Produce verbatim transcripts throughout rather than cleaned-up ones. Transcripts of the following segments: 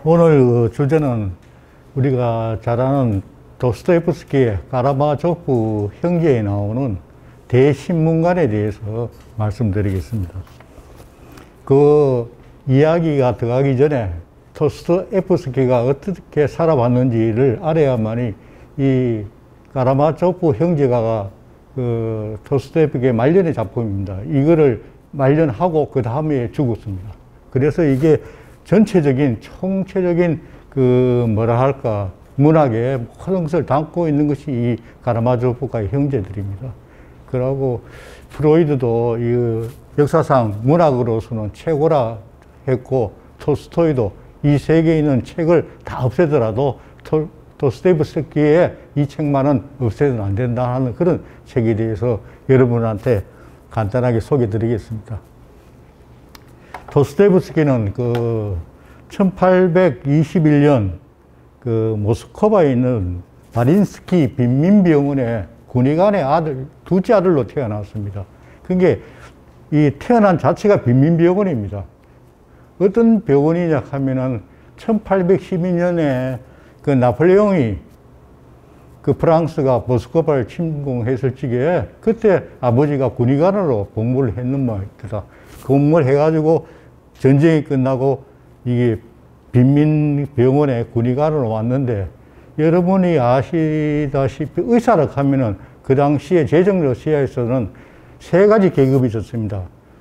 오늘 주제는 우리가 잘 아는 도스토옙스키의 카라마조프 형제에 나오는 대신문관에 대해서 말씀드리겠습니다. 그 이야기가 들어가기 전에 도스토옙스키가 어떻게 살아왔는지를 알아야만이 이 카라마조프 형제가 그 도스토옙스키의 말년의 작품입니다. 이거를 말년하고 그 다음에 죽었습니다. 그래서 이게 전체적인 총체적인 그 뭐라 할까 문학의 모든 것을 담고 있는 것이 이 카라마조프가의 형제들입니다. 그러고 프로이드도 이 역사상 문학으로서는 최고라 했고, 톨스토이도 이 세계에 있는 책을 다 없애더라도 토, 도스토옙스키의 이 책만은 없애서는 안 된다 하는 그런 책에 대해서 여러분한테 간단하게 소개해 드리겠습니다. 도스토옙스키는 그 천팔백이십일 년 그 모스크바에 있는 바린스키 빈민병원에 군의관의 아들, 둘째 아들로 태어났습니다. 그게 이 태어난 자체가 빈민병원입니다. 어떤 병원이냐 하면은 천팔백십이 년에 그 나폴레옹이 그 프랑스가 모스크바를 침공했을 적에 그때 아버지가 군의관으로 복무를 했는 모양입니다. 복무를 해가지고 전쟁이 끝나고 이게 빈민병원에 군의관으로 왔는데, 여러분이 아시다시피 의사를 하면은 그 당시에 제정 러시아에서는 세 가지 계급이 있었습니다.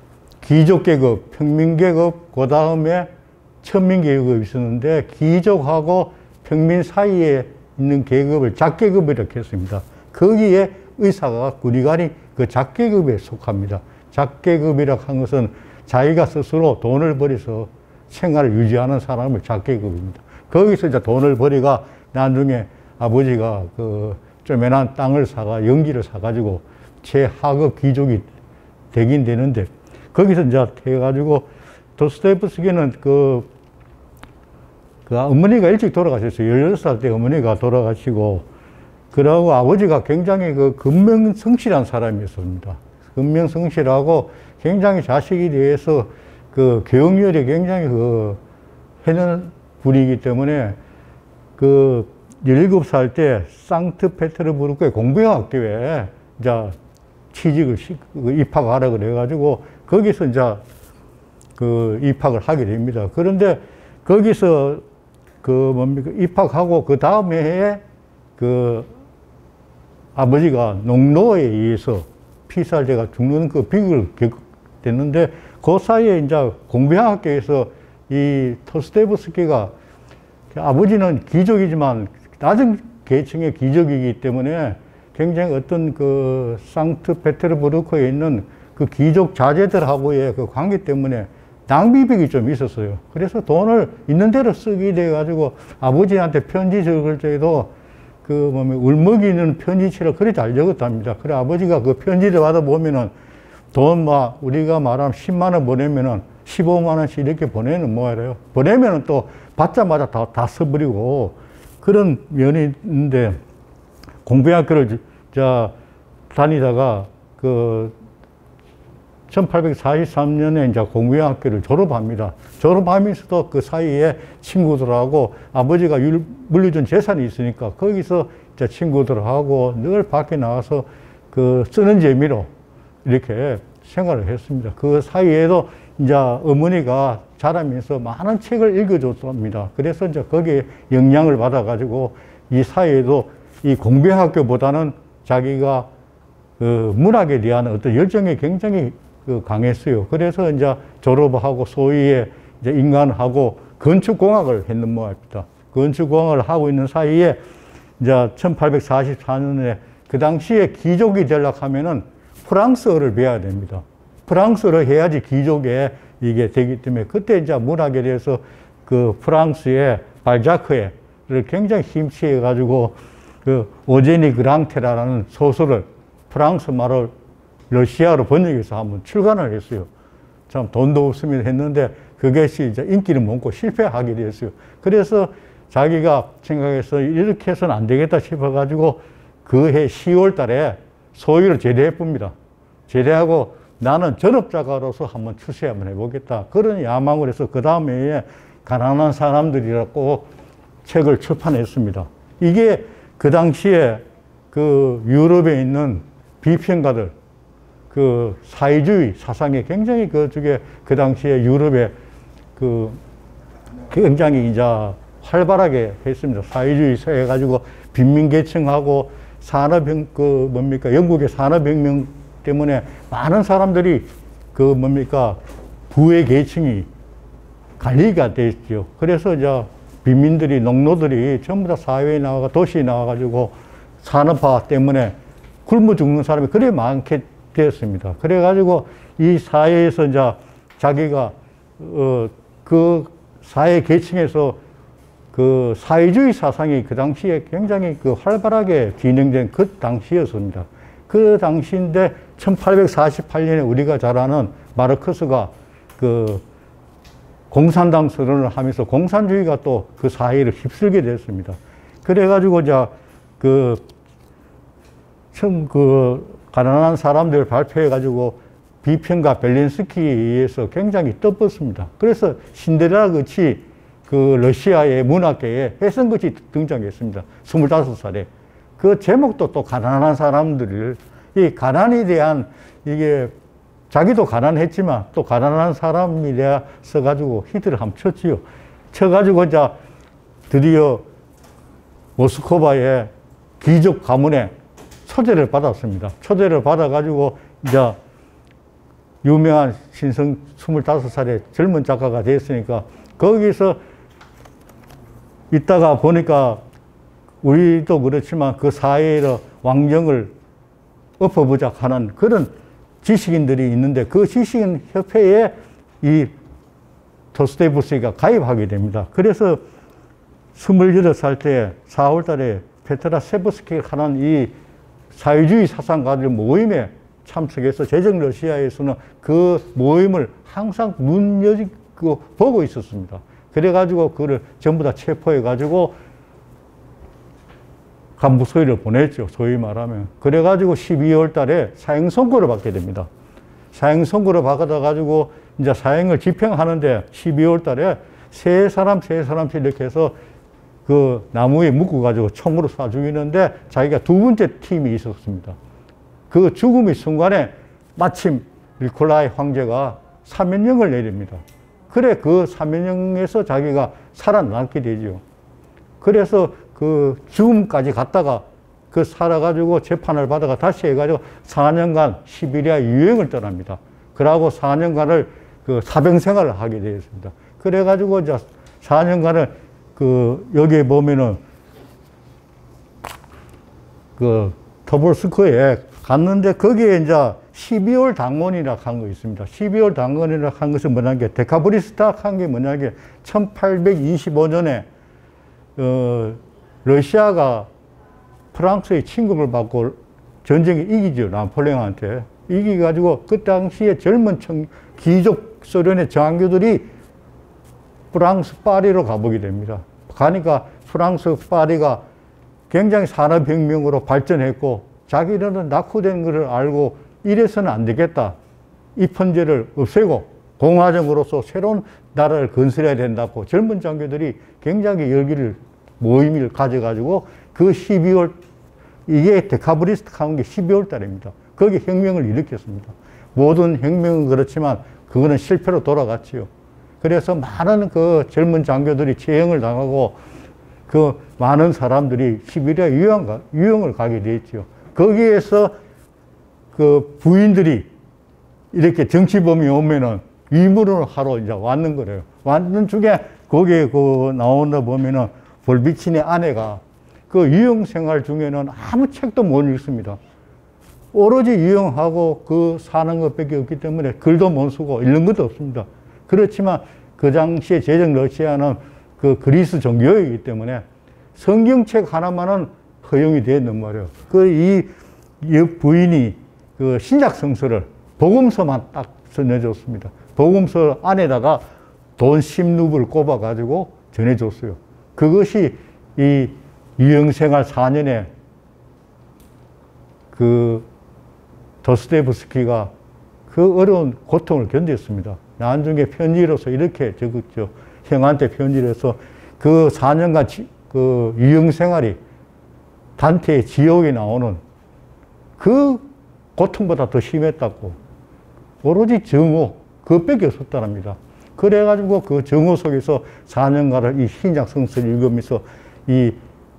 귀족계급, 평민계급, 그 다음에 천민계급이 있었는데, 귀족하고 평민 사이에 있는 계급을 작계급이라고 했습니다. 거기에 의사가 군의관이 그 작계급에 속합니다. 작계급이라고 한 것은 자기가 스스로 돈을 벌여서 생활을 유지하는 사람을 작계급입니다. 거기서 이제 돈을 벌이가 나중에 아버지가 그 쪼매난 땅을 사가 영지를 사가지고 최하급 귀족이 되긴 되는데, 거기서 이제 해가지고 도스토옙스키는 그, 그 어머니가 일찍 돌아가셨어요. 열여덟 살 때 어머니가 돌아가시고, 그러고 아버지가 굉장히 그 근명성실한 사람이었습니다. 근명성실하고 굉장히 자식에 대해서 그 교육열이 굉장히 그 해는 분이기 때문에 그 열일곱 살 때 상트페테르부르크의 공부학교에 이제 취직을 시, 입학하라 그래가지고 거기서 이제 그 입학을 하게 됩니다. 그런데 거기서 그 뭡니까 입학하고 그 다음 해에 그 아버지가 농노에 의해서 피살자가 죽는 그 비극을 겪었는데, 그 사이에 이제 공부학교에서 이 도스토옙스키가 아버지는 귀족이지만 낮은 계층의 귀족이기 때문에 굉장히 어떤 그 상트페테르부르크에 있는 그 귀족 자제들하고의 그 관계 때문에 낭비벽이 좀 있었어요. 그래서 돈을 있는 대로 쓰게 돼가지고 아버지한테 편지 적을 때도 그 뭐면 울먹이는 편지체를 그리 잘 적었답니다. 그래 아버지가 그 편지를 받아보면은 돈 막 우리가 말하면 십만 원 보내면은 십오만 원씩 이렇게 보내는 뭐예요. 보내면은 또 받자마자 다, 다 써버리고 그런 면이 있는데, 공부학교를 자 다니다가 그 천팔백사십삼 년에 이제 공부학교를 졸업합니다. 졸업하면서도 그 사이에 친구들하고 아버지가 물려준 재산이 있으니까 거기서 이제 친구들하고 늘 밖에 나가서 그 쓰는 재미로 이렇게 생활을 했습니다. 그 사이에도 이제 어머니가 자라면서 많은 책을 읽어줬습니다. 그래서 이제 거기에 영향을 받아가지고 이 사이에도 이 공부학교보다는 자기가 그 문학에 대한 어떤 열정이 굉장히 그 강했어요. 그래서 이제 졸업하고 소위에 이제 인간하고 건축공학을 했는 모양입니다. 건축공학을 하고 있는 사이에 이제 천팔백사십사 년에 그 당시에 귀족이 되려고 하면은 프랑스어를 배워야 됩니다. 프랑스어를 해야지 귀족에 이게 되기 때문에 그때 이제 문학에 대해서 그 프랑스의 발자크를 굉장히 심취해 가지고 그 오제니 그랑테라라는 소설을 프랑스 말을 러시아로 번역해서 한번 출간을 했어요. 참 돈도 없으면 했는데 그것이 이제 인기를 먹고 실패하게 됐어요. 그래서 자기가 생각해서 이렇게 해서는 안 되겠다 싶어 가지고 그 해 시월 달에 소위를 제대해 봅니다. 제대하고 나는 전업작가로서 한번 출세 한번 해보겠다. 그런 야망을 해서 그 다음 해에 가난한 사람들이라고 책을 출판했습니다. 이게 그 당시에 그 유럽에 있는 비평가들, 그 사회주의 사상에 굉장히 그 중에 그 당시에 유럽에 그 굉장히 이제 활발하게 했습니다. 사회주의 해가지고 빈민계층하고 산업혁, 그 뭡니까, 영국의 산업혁명 때문에 많은 사람들이 그 뭡니까, 부의 계층이 관리가 됐죠. 그래서 이제 빈민들이, 농노들이 전부 다 사회에 나와가 도시에 나와가지고 산업화 때문에 굶어 죽는 사람이 그래 많게 되었습니다. 그래가지고 이 사회에서 이제 자기가, 어, 그 사회 계층에서 그 사회주의 사상이 그 당시에 굉장히 그 활발하게 진행된 그 당시였습니다. 그 당시인데 천팔백사십팔 년에 우리가 잘 아는 마르크스가 그 공산당 선언을 하면서 공산주의가 또 그 사회를 휩쓸게 됐습니다. 그래가지고 이제 그 처음 그 가난한 사람들 발표해가지고 비평가 벨린스키에 의해서 굉장히 떠뻗습니다. 그래서 신데렐라 같이 그 러시아의 문학계에 혜성같이 등장했습니다. 스물다섯 살에. 그 제목도 또 가난한 사람들을, 이 가난에 대한 이게 자기도 가난했지만 또 가난한 사람이 되어 써가지고 히트를 한번 쳤지요. 쳐가지고 이제 드디어 모스크바의 귀족 가문에 초대를 받았습니다. 초대를 받아가지고 이제 유명한 신성 스물다섯 살의 젊은 작가가 됐으니까 거기서 있다가 보니까 우리도 그렇지만 그 사회의 왕정을 엎어보자 하는 그런 지식인들이 있는데 그 지식인 협회에 이 도스토옙스키가 가입하게 됩니다. 그래서 스물여덟 살 때 사월 달에 페트라 세브스키가 하는 이 사회주의 사상가들 모임에 참석해서 제정 러시아에서는 그 모임을 항상 눈여기고 보고 있었습니다. 그래가지고 그를 전부 다 체포해가지고 간부소위를 보냈죠. 소위 말하면. 그래가지고 십이월 달에 사형 선고를 받게 됩니다. 사형 선고를 받아가지고 이제 사형을 집행하는데 십이월 달에 세 사람, 세 사람씩 이렇게 해서 그 나무에 묶어가지고 총으로 쏴 죽이는데 자기가 두 번째 팀이 있었습니다. 그 죽음의 순간에 마침 니콜라이 황제가 사면령을 내립니다. 그래, 그 사면령에서 자기가 살아남게 되죠. 그래서 그 죽음까지 갔다가 그 살아가지고 재판을 받아가 다시 해가지고 사 년간 시베리아 유행을 떠납니다. 그러고 사 년간을 그 사병 생활을 하게 되었습니다. 그래가지고 이제 사 년간을 그 여기에 보면은 그 토볼스크에 갔는데 거기에 이제 십이월 당원이라 한 거 있습니다. 십이월 당원이라 한 것은 뭐냐는 게 데카브리스타 한 게 뭐냐는 게 천팔백이십오 년에 어 러시아가 프랑스의 침공을 받고 전쟁에 이기죠. 나폴레옹한테. 이기가지고 그 당시에 젊은 청, 귀족 소련의 장교들이 프랑스 파리로 가보게 됩니다. 가니까 프랑스 파리가 굉장히 산업혁명으로 발전했고 자기들은 낙후된 것을 알고 이래서는 안 되겠다. 이 편제를 없애고 공화정으로서 새로운 나라를 건설해야 된다고 젊은 장교들이 굉장히 열기를 모임을 가져가지고 그 십이월 이게 데카브리스트 하는 게 십이월 달입니다. 거기 혁명을 일으켰습니다. 모든 혁명은 그렇지만 그거는 실패로 돌아갔지요. 그래서 많은 그 젊은 장교들이 처형을 당하고 그 많은 사람들이 시베리아 유형, 유형을 가게 됐죠. 거기에서 그 부인들이 이렇게 정치범이 오면은 위문을 하러 이제 왔는 거래요. 왔는 중에 거기에 그 나오는 보면은 볼비치네 아내가 그 유형 생활 중에는 아무 책도 못 읽습니다. 오로지 유형하고 그 사는 것밖에 없기 때문에 글도 못 쓰고 읽는 것도 없습니다. 그렇지만 그 당시에 제정 러시아는 그 그리스 종교이기 때문에 성경책 하나만은 허용이 되었는 말이에요. 그 이 부인이 그 신약 성서를 복음서만 딱 전해줬습니다. 복음서 안에다가 돈 십 루블 꼽아가지고 전해줬어요. 그것이 이 유형생활 사 년에 그 도스토옙스키가 그 어려운 고통을 견뎠습니다. 나중에 편지로서 이렇게 적었죠. 형한테 편지를 해서 그 사 년간 지, 그 유형 생활이 단테의 지옥에 나오는 그 고통보다 더 심했다고. 오로지 정오, 그것밖에 없었답니다. 그래가지고 그 정오 속에서 사 년간을 이 신약 성서를 읽으면서 이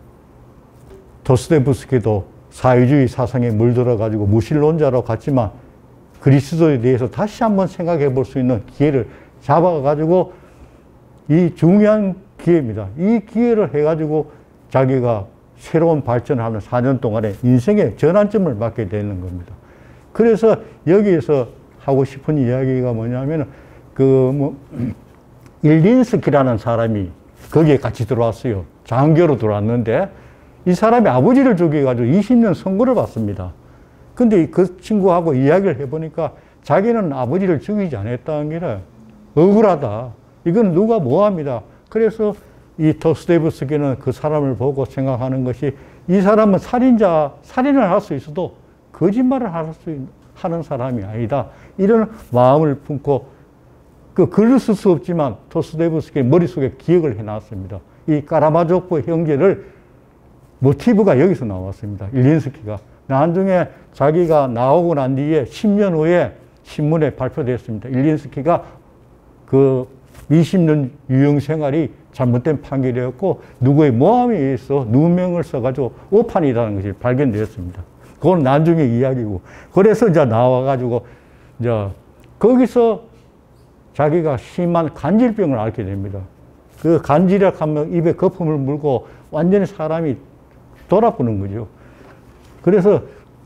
도스토옙스키도 사회주의 사상에 물들어가지고 무신론자로 갔지만 그리스도에 대해서 다시 한번 생각해 볼 수 있는 기회를 잡아가지고 이 중요한 기회입니다. 이 기회를 해가지고 자기가 새로운 발전을 하는 사 년 동안에 인생의 전환점을 맞게 되는 겁니다. 그래서 여기에서 하고 싶은 이야기가 뭐냐면 그 뭐 일린스키라는 사람이 거기에 같이 들어왔어요. 장교로 들어왔는데 이 사람이 아버지를 죽여가지고 이십 년 선고를 받습니다. 근데 그 친구하고 이야기를 해보니까 자기는 아버지를 죽이지 않았다는 게 억울하다. 이건 누가 뭐합니다. 그래서 이 도스토옙스키는 그 사람을 보고 생각하는 것이 이 사람은 살인자, 살인을 할 수 있어도 거짓말을 할 수 하는 사람이 아니다. 이런 마음을 품고 그 글을 쓸 수 없지만 도스토옙스키의 머릿속에 기억을 해놨습니다. 이 카라마조프 형제를 모티브가 여기서 나왔습니다. 일린스키가. 나중에 자기가 나오고 난 뒤에 십 년 후에 신문에 발표됐습니다. 일린스키가 그 이십 년 유형 생활이 잘못된 판결이었고 누구의 모함에 의해서 누명을 써가지고 오판이라는 것이 발견되었습니다. 그건 나중에 이야기고. 그래서 이제 나와가지고 이제 거기서 자기가 심한 간질병을 앓게 됩니다. 그 간질이라 하면 입에 거품을 물고 완전히 사람이 돌아보는 거죠. 그래서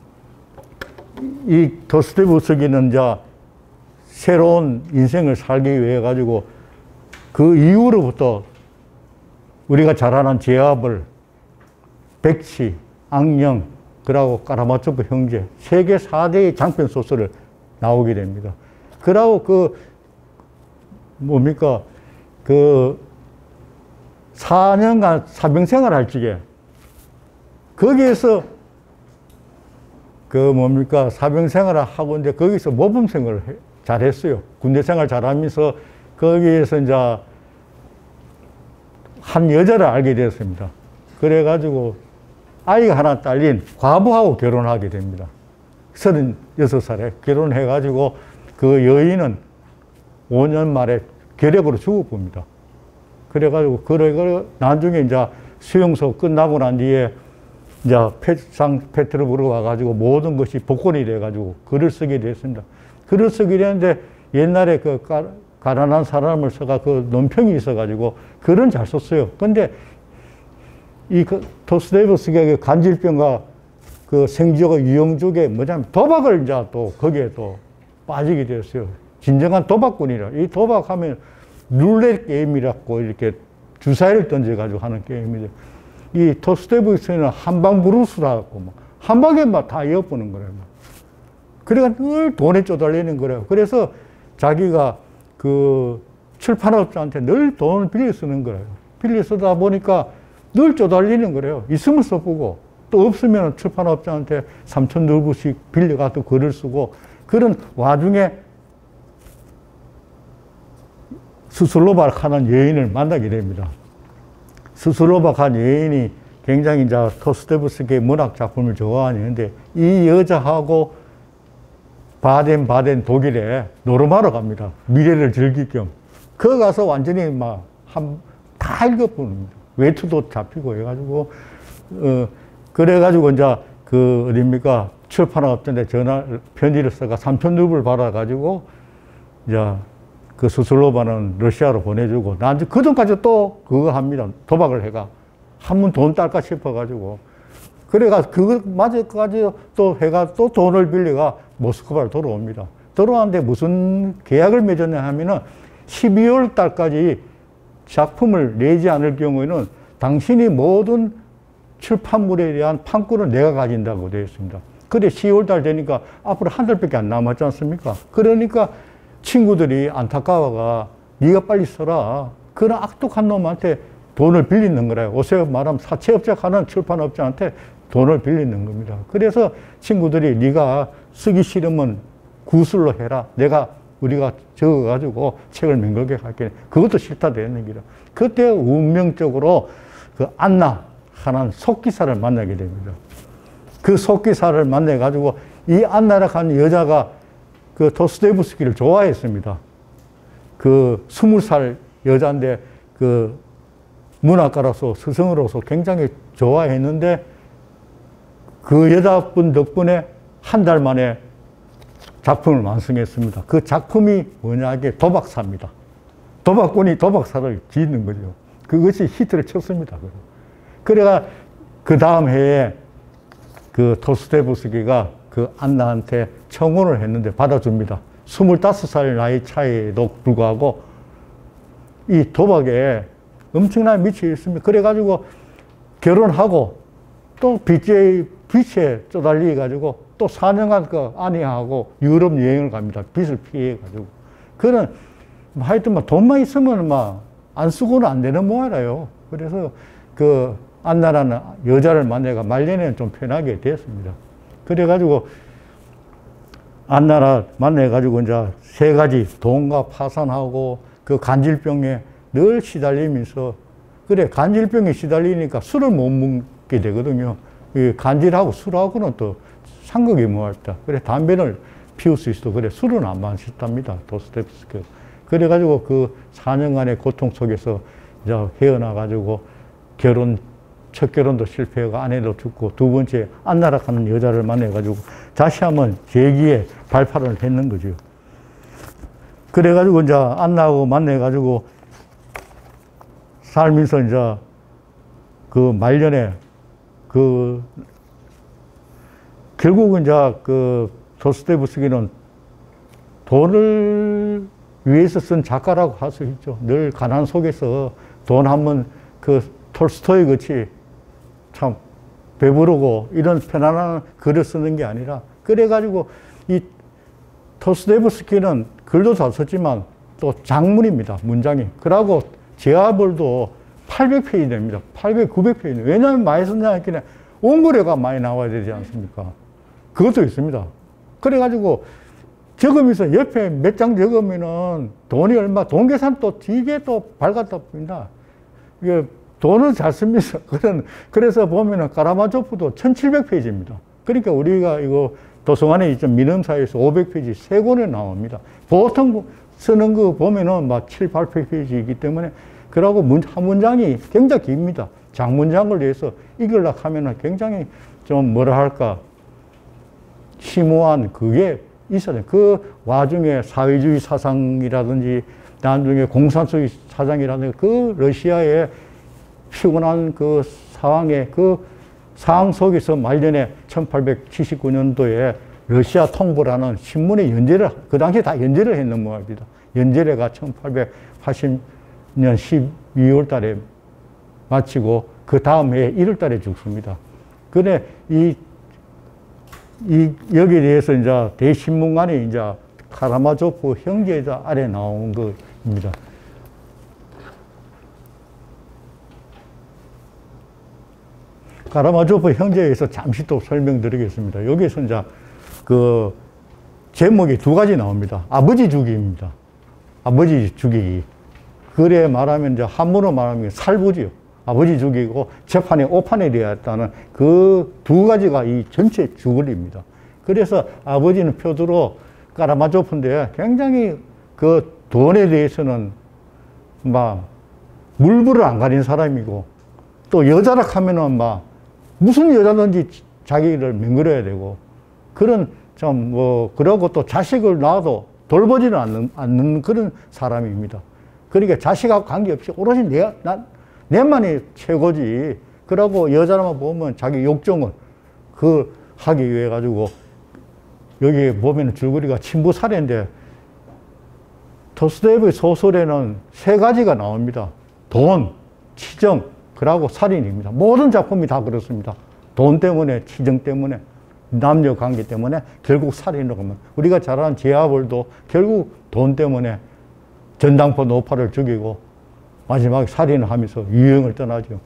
이 도스토옙스키는 이제 새로운 인생을 살기 위해 가지고 그 이후로부터 우리가 잘 아는 제압을, 백치, 악령, 그러고 카라마초프 형제, 세계 사 대의 장편 소설을 나오게 됩니다. 그러고 그 뭡니까 그 사 년간 사병 생활할 적에 거기에서 그 뭡니까 사병 생활을 하고 이제 거기서 모범 생활을 잘했어요. 군대 생활 잘하면서 거기에서 이제 한 여자를 알게 되었습니다. 그래가지고 아이가 하나 딸린 과부하고 결혼하게 됩니다. 서른여섯 살에 결혼해가지고 그 여인은 오 년 만에 결핵으로 죽어봅니다. 그래가지고 그래 나중에 이제 수용소 끝나고 난 뒤에 이제 상페테르부르크 와가지고 모든 것이 복권이 돼가지고 글을 쓰게 됐습니다. 글을 쓰게 되는데 옛날에 그 가난한 사람을 써가 그 논평이 있어가지고 글은 잘 썼어요. 근데 이 그 도스토옙스키가 그 간질병과 그 생쥐가 유형족에 뭐냐면 도박을 이제 또 거기에 또 빠지게 되었어요. 진정한 도박꾼이라. 이 도박하면 룰렛 게임이라고 이렇게 주사위를 던져가지고 하는 게임이죠. 이 도스토옙스키는 한방 브루스라고 뭐 한 방에 막 다 이어보는 거예요. 그러니까 늘 돈에 쪼달리는 거예요. 그래서 자기가 그 출판업자한테 늘 돈을 빌려 쓰는 거예요. 빌려 쓰다 보니까 늘 쪼달리는 거예요. 있으면 써보고 또 없으면 출판업자한테 삼천 루블씩 빌려가서 글을 쓰고 그런 와중에 스슬로박 하는 여인을 만나게 됩니다. 스슬로박 한 여인이 굉장히 이제 도스토옙스키의 문학 작품을 좋아하는데 이 여자하고 바덴 바덴 독일에 노름하러 갑니다. 미래를 즐길 겸. 그 가서 완전히 막 한 다 읽어보는 외투도 잡히고 해가지고 어 그래가지고 이제 그 어딥니까 출판업자한테 전화 편지를 써가 삼천 루블 받아가지고 이제 그 스슬로바는 러시아로 보내주고 난 그 전까지 또 그거 합니다. 도박을 해가 한 번 돈 딸까 싶어가지고 그래가 그것마저까지 또 해가 또 돈을 빌려가 모스크바로 돌아옵니다. 돌아왔는데 무슨 계약을 맺었냐 하면은 십이월 달까지 작품을 내지 않을 경우에는 당신이 모든 출판물에 대한 판권을 내가 가진다고 되어 있습니다. 근데 시월 달 되니까 앞으로 한 달밖에 안 남았지 않습니까? 그러니까 친구들이 안타까워가 네가 빨리 써라. 그런 악독한 놈한테 돈을 빌리는 거래요. 요새 말하면 사채업자 하는 출판업자한테 돈을 빌리는 겁니다. 그래서 친구들이 네가 쓰기 싫으면 구술로 해라. 내가 우리가 적어가지고 책을 맹글게 할게 그것도 싫다 되는 기라. 그때 운명적으로 그 안나 하는 속기사를 만나게 됩니다. 그 속기사를 만나가지고 이 안나라고 하는 여자가 그 도스토옙스키를 좋아했습니다. 그 스물 살 여자인데 그 문학가로서 스승으로서 굉장히 좋아했는데 그 여자분 덕분에 한 달 만에 작품을 완성했습니다. 그 작품이 뭐냐, 이게 도박사입니다. 도박꾼이 도박사를 짓는 거죠. 그것이 히트를 쳤습니다. 그래가 그 다음 해에 그 도스토옙스키가 그 안나한테 청혼을 했는데 받아줍니다. 스물다섯 살 나이 차이에도 불구하고 이 도박에 엄청나게 미쳐 있습니다. 그래가지고 결혼하고 또 빚에, 빚에 쪼달리가지고 또 사 년간 그 아내하고 유럽 여행을 갑니다. 빚을 피해가지고. 그런, 하여튼 막 돈만 있으면 막 안 쓰고는 안 되는 모양이에요. 그래서 그 안나라는 여자를 만나가 말년에는 좀 편하게 됐습니다. 그래가지고 안나라 만나가지고 이제 세 가지 돈과 파산하고 그 간질병에 늘 시달리면서 그래 간질병에 시달리니까 술을 못 먹게 되거든요. 이 간질하고 술하고는 또 상극이 뭐할까. 그래 담배를 피울 수 있어. 그래 술은 안 마셨답니다. 도스토옙스키. 그래가지고 그 사 년간의 고통 속에서 이제 헤어나가지고 결혼 첫 결혼도 실패하고 아내도 죽고 두 번째 안나라 하는 여자를 만나가지고 다시 한번 재기에 발판을 했는 거죠. 그래가지고 이제 안나하고 만나가지고 살면서 이제 그 말년에 그 결국은 이제 그 도스토옙스키는 돈을 위해서 쓴 작가라고 할 수 있죠. 늘 가난 속에서 돈 한번 그 톨스토이 같이 참 배부르고 이런 편안한 글을 쓰는 게 아니라 그래가지고 이 도스토옙스키는 글도 잘 썼지만 또 장문입니다. 문장이. 그러고 제화벌도 팔백 페이지 됩니다. 팔백, 구백 페이지. 왜냐하면 많이 썼냐 했더니 원고료가 많이 나와야 되지 않습니까? 그것도 있습니다. 그래가지고 적으면서 옆에 몇 장 적으면은 돈이 얼마, 돈 계산 또 되게 또 밝았다 보인다. 이게 돈은 잘 씁니다. 그런, 그래서 보면은 카라마조프도 천칠백 페이지입니다. 그러니까 우리가 이거 도서관에 있던 민음사에서 오백 페이지 세 권에 나옵니다. 보통 쓰는 거 보면은 막 칠, 팔백 페이지이기 때문에 그러고 문, 한 문장이 굉장히 깁니다. 장문장을 위해서 읽으려고 하면은 굉장히 좀 뭐라 할까, 심오한 그게 있어요. 그 와중에 사회주의 사상이라든지 나중에 공산주의 사상이라든지 그 러시아의 피곤한 그 상황에 그 상황 속에서 말년에 천팔백칠십구 년도에 러시아 통보라는 신문에 연재를, 그 당시에 다 연재를 했는 모양입니다. 연재회가 천팔백팔십 년 십이월 달에 마치고 그 다음 해 일월 달에 죽습니다. 그래, 이 이, 여기에 대해서 이제 대신문관이 이제 카라마조프 형제자 아래 나온 겁니다. 카라마조프 형제에 대해서 잠시 또 설명드리겠습니다. 여기서 이제 그 제목이 두 가지 나옵니다. 아버지 죽이입니다. 아버지 죽이기. 그래 말하면 이제 한문으로 말하면 살부지요. 아버지 죽이고 재판에 오판이 되었다는 그 두 가지가 이 전체 주글입니다. 그래서 아버지는 표두로 카라마조프인데 굉장히 그 돈에 대해서는 막 물불을 안 가린 사람이고 또 여자라 하면은 막 무슨 여자든지 자기를 맹글어야 되고 그런 좀 뭐 그러고 또 자식을 낳아도 돌보지는 않는, 않는 그런 사람입니다. 그러니까 자식하고 관계없이 오롯이 내가, 난, 내만이 최고지. 그러고 여자만 보면 자기 욕정을 그 하기 위해 가지고 여기 보면 줄거리가 친부살인데 도스토옙스키의 소설에는 세 가지가 나옵니다. 돈, 치정, 그러고 살인입니다. 모든 작품이 다 그렇습니다. 돈 때문에, 치정 때문에, 남녀 관계 때문에 결국 살인으로 가면 우리가 잘 아는 제아벌도 결국 돈 때문에 전당포 노파를 죽이고 마지막에 살인을 하면서 유형을 떠나죠.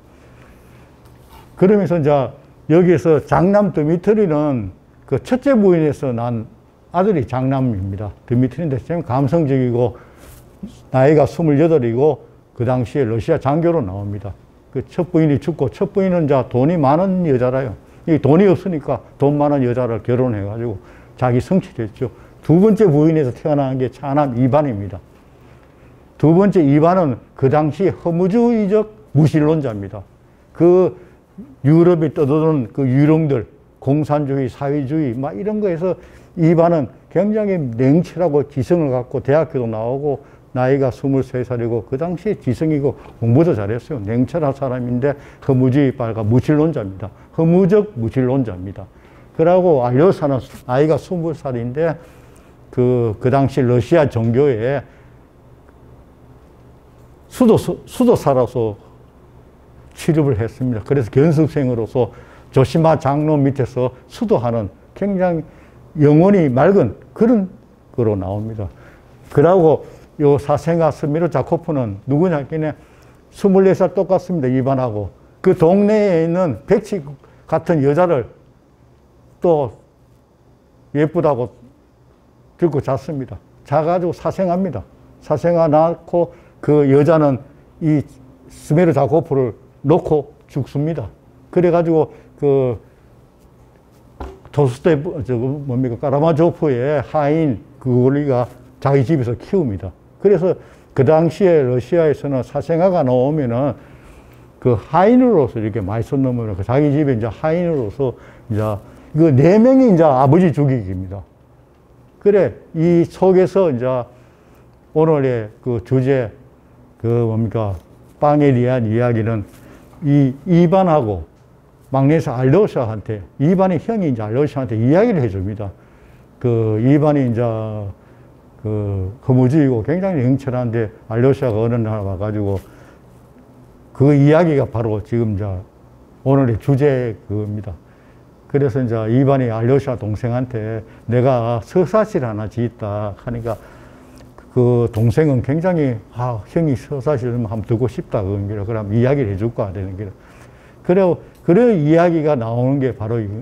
그러면서 이제 여기에서 장남 드미트리는 그 첫째 부인에서 난 아들이 장남입니다. 드미트리인데 참 감성적이고 나이가 스물여덟이고 그 당시에 러시아 장교로 나옵니다. 그 첫 부인이 죽고 첫 부인은 자 돈이 많은 여자라요. 이 돈이 없으니까 돈 많은 여자를 결혼해가지고 자기 성취했죠. 두 번째 부인에서 태어난 게 차남 이반입니다. 두 번째 이반은 그 당시 허무주의적 무신론자입니다. 그 유럽에 떠도는 그 유령들, 공산주의, 사회주의 막 이런 거에서 이반은 굉장히 냉철하고 지성을 갖고 대학교도 나오고 나이가 스물세 살이고 그 당시에 지성이고 공부도 잘했어요. 냉철한 사람인데 허무주의빨과 무신론자입니다. 허무적 무신론자입니다. 그러고 알료사는 나이가 스무 살인데 그, 그 당시 러시아 정교에 수도, 수도사로서 취급을 했습니다. 그래서 견습생으로서 조시마 장로 밑에서 수도하는 굉장히 영혼이 맑은 그런 거로 나옵니다. 그러고 요 사생아 스미르자코프는 누구냐 했더니 스물네 살 똑같습니다. 이반하고. 그 동네에 있는 백치 같은 여자를 또 예쁘다고 들고 잤습니다. 자가지고 사생합니다. 사생아 낳고 그 여자는 이 스미르자코프를 놓고 죽습니다. 그래가지고 그 토스토이, 저 뭡니까, 까라마조프의 하인 그걸리가 자기 집에서 키웁니다. 그래서 그 당시에 러시아에서는 사생아가 나오면은 그 하인으로서 이렇게 많이 손넘으면 그 자기 집에 이제 하인으로서 이제 그 네 명이 이제 아버지 죽이기입니다. 그래, 이 속에서 이제 오늘의 그 주제, 그 뭡니까, 빵에 대한 이야기는 이 이반하고 막내사 알로샤한테, 이반의 형이 이제 알로샤한테 이야기를 해줍니다. 그 이반이 이제 그 허무주의고 굉장히 냉철한데 알로샤가 어느 날 와가지고 그 이야기가 바로 지금 이제 오늘의 주제 그겁니다. 그래서 이제 이반이 알로샤 동생한테 내가 서사실 하나 짓다 하니까 그 동생은 굉장히 아, 형이 서사실 한번 듣고 싶다 그런 게 그럼 이야기를 해줄 거야 되는 게 그래 그런 이야기가 나오는 게 바로 이,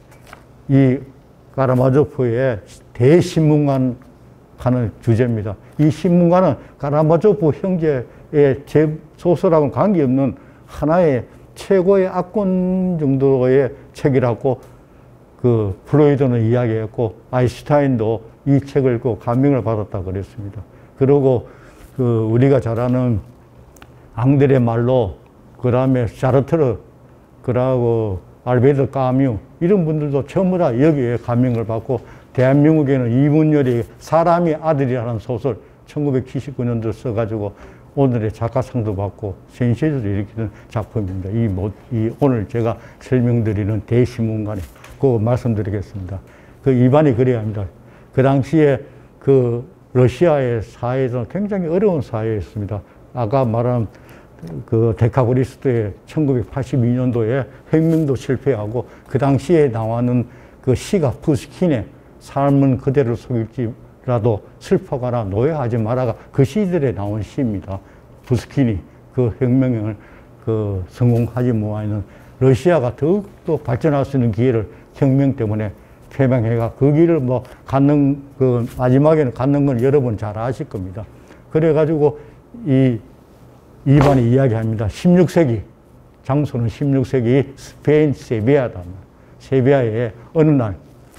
이 까라마조프의 대신문관 하는 주제입니다. 이 신문가는 까라마조프 형제의 제 소설하고는 관계없는 하나의 최고의 악권 정도의 책이라고 그 프로이드는 이야기했고 아인슈타인도 이 책을 읽고 감명을 받았다 그랬습니다. 그리고 그 우리가 잘 아는 앙드레 말로 그 다음에 샤르트르 그러고 알베르 까뮤 이런 분들도 전부 다 여기에 감명을 받고 대한민국에는 이문열이 사람의 아들이라는 소설 천구백칠십구 년도 써가지고 오늘의 작가상도 받고 센세이션을 일으키는 작품입니다. 이, 뭐, 이 오늘 제가 설명드리는 대신문관에 그거 말씀드리겠습니다. 그 이반이 그래야 합니다. 그 당시에 그 러시아의 사회에서는 굉장히 어려운 사회였습니다. 아까 말한 그 데카고리스트의 천구백팔십이 년도에 혁명도 실패하고 그 당시에 나와는 그 시가 푸스킨의 삶은 그대를 속일지라도 슬퍼가라 노예하지 마라가 그 시절에 나온 시입니다. 푸스킨이 그 혁명을 그 성공하지 못하는 러시아가 더욱더 발전할 수 있는 기회를 혁명 때문에 폐명해가 그 길을 뭐 갖는 그 마지막에는 갖는 건 여러분 잘 아실 겁니다. 그래가지고 이 이반이 이야기합니다. 십육 세기 장소는 십육 세기 스페인 세비야다. 세비야에 어느 날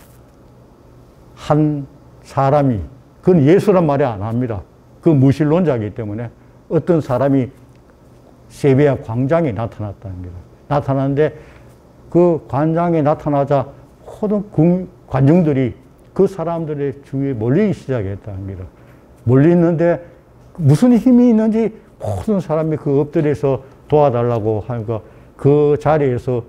한 사람이 그건 예수란 말이 안 합니다. 그 무신론자이기 때문에 어떤 사람이 세비야 광장에 나타났다는 거예요. 나타났는데 그 광장에 나타나자 모든 관중들이 그 사람들의 주위에 몰리기 시작했다는 거예요. 몰리는데 무슨 힘이 있는지 모든 사람이 그 엎드려서 도와달라고 하니까 그 자리에서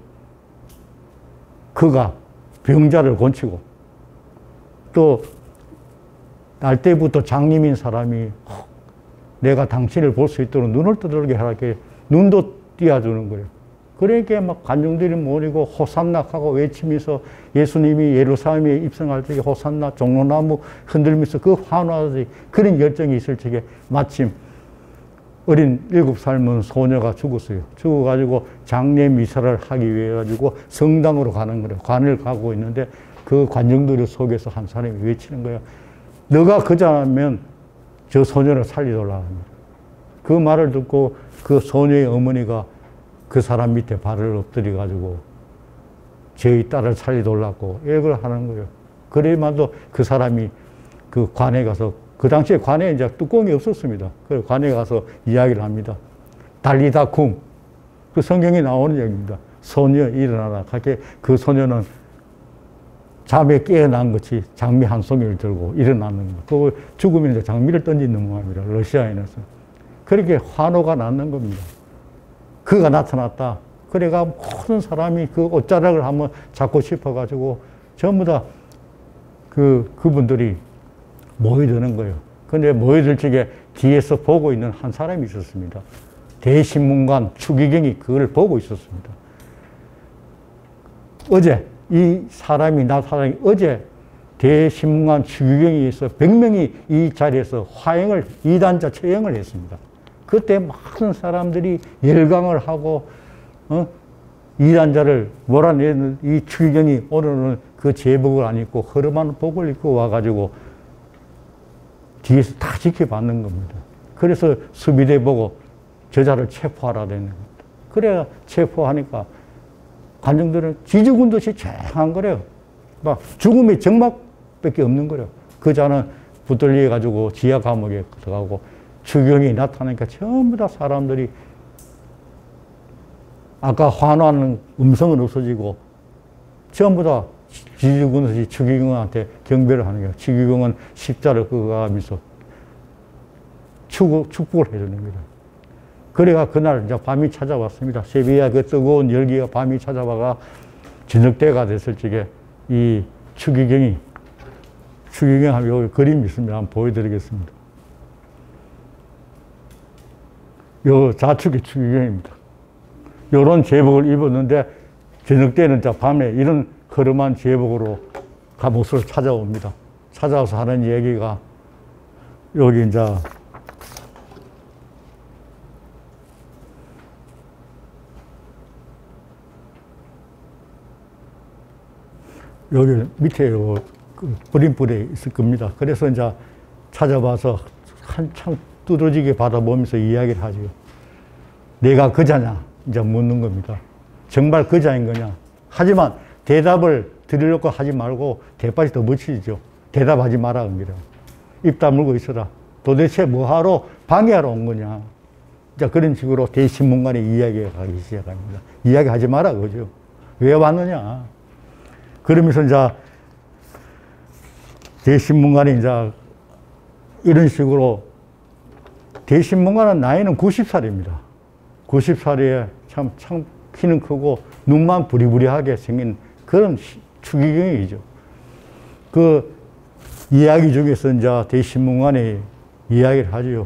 그가 병자를 고치고 또 날 때부터 장님인 사람이 내가 당신을 볼 수 있도록 눈을 떠들게 하라게 눈도 띄워주는 거예요. 그러니까 막 관중들이 모이고 호산나 하고 외치면서 예수님이 예루살렘에 입성할 적에 호산나 종로나무 흔들면서 그 환호하듯이 그런 열정이 있을 적에 마침 어린 일곱 살 먹은 소녀가 죽었어요. 죽어가지고 장례 미사를 하기 위해 가지고 성당으로 가는 거예요. 관을 가고 있는데 그 그 관중들 속에서 한 사람이 외치는 거야. 너가 그자면 저 소년을 살리더라. 그 말을 듣고 그 소녀의 어머니가 그 사람 밑에 발을 엎드려 가지고 저희 딸을 살리돌라고 애걸 하는 거예요. 그래만도 그 사람이 그 관에 가서, 그 당시에 관에 이제 뚜껑이 없었습니다. 그래서 관에 가서 이야기를 합니다. 달리다 쿵. 그 성경에 나오는 얘기입니다. 소녀 일어나라. 그렇게 그 소녀는 잠에 깨어난 것이 장미 한 송이를 들고 일어나는 거. 그 죽으면 이제 장미를 던지는 모양입니다. 러시아인에서. 그렇게 환호가 났는 겁니다. 그가 나타났다. 그래가 모든 사람이 그 옷자락을 한번 잡고 싶어가지고 전부 다 그, 그분들이 모여드는 거예요. 근데 모여들 적에 뒤에서 보고 있는 한 사람이 있었습니다. 대신문관 추기경이 그걸 보고 있었습니다. 어제 이 사람이 나타나기 어제 대신문관 추기경이 있어 백 명이 이 자리에서 화형을, 이단자 처형을 했습니다. 그때 많은 사람들이 열광을 하고, 어? 이단자를 몰아내는 이 추기경이 오늘은 그 제복을 안 입고 허름한 복을 입고 와가지고 뒤에서 다 지켜받는 겁니다. 그래서 수비대 보고 저자를 체포하라 되는 겁니다. 그래야 체포하니까 관중들은 지죽은 듯이 조용한 거래요. 막 죽음의 정막밖에 없는 거래요. 그 자는 붙들려 가지고 지하 감옥에 들어가고 추기경이 나타나니까 전부 다 사람들이 아까 환호하는 음성은 없어지고 전부 다 지죽은 듯이 추기경한테 경배를 하는 거예요. 추기경은 십자를 끄가면서 축, 축복을 해주는 거예요. 그래가 그날 이제 밤이 찾아왔습니다. 세비야 그 뜨거운 열기가 밤이 찾아와가 저녁 때가 됐을 적에 이 추기경이, 추기경 하면 여기 그림이 있습니다. 한번 보여드리겠습니다. 요 좌측이 추기경입니다. 요런 제복을 입었는데 저녁 때는 이제 밤에 이런 허름한 제복으로 감옥으로 찾아옵니다. 찾아와서 하는 얘기가 여기 이제 여기 밑에 요 그 그림불에 있을 겁니다. 그래서 이제 찾아봐서 한참 뚫어지게 받아보면서 이야기를 하죠. 내가 그자냐? 이제 묻는 겁니다. 정말 그자인 거냐? 하지만 대답을 드리려고 하지 말고 대빨이 더 붙이죠. 대답하지 마라 합니다. 입 다물고 있어라. 도대체 뭐하러 방해하러 온 거냐? 자, 그런 식으로 대신문관의 이야기가 가기 시작합니다. 이야기하지 마라 그죠? 왜 왔느냐? 그러면서 이제 대신문관이 이제 이런 식으로, 대신문관은 나이는 구십 살입니다. 구십 살에 참, 참 키는 크고 눈만 부리부리하게 생긴 그런 추기경이죠. 그 이야기 중에서 이제 대신문관이 이야기를 하죠.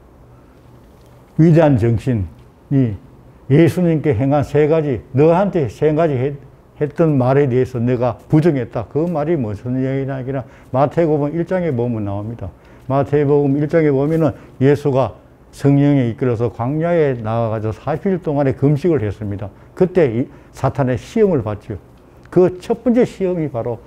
위대한 정신이 예수님께 행한 세 가지, 너한테 세 가지 했, 했던 말에 대해서 내가 부정했다. 그 말이 무슨 얘기냐? 마태복음 일 장에 보면 나옵니다. 마태복음 일 장에 보면은 예수가 성령에 이끌어서 광야에 나가가지고 사십 일 동안의 금식을 했습니다. 그때 이 사탄의 시험을 받죠. 그 첫 번째 시험이 바로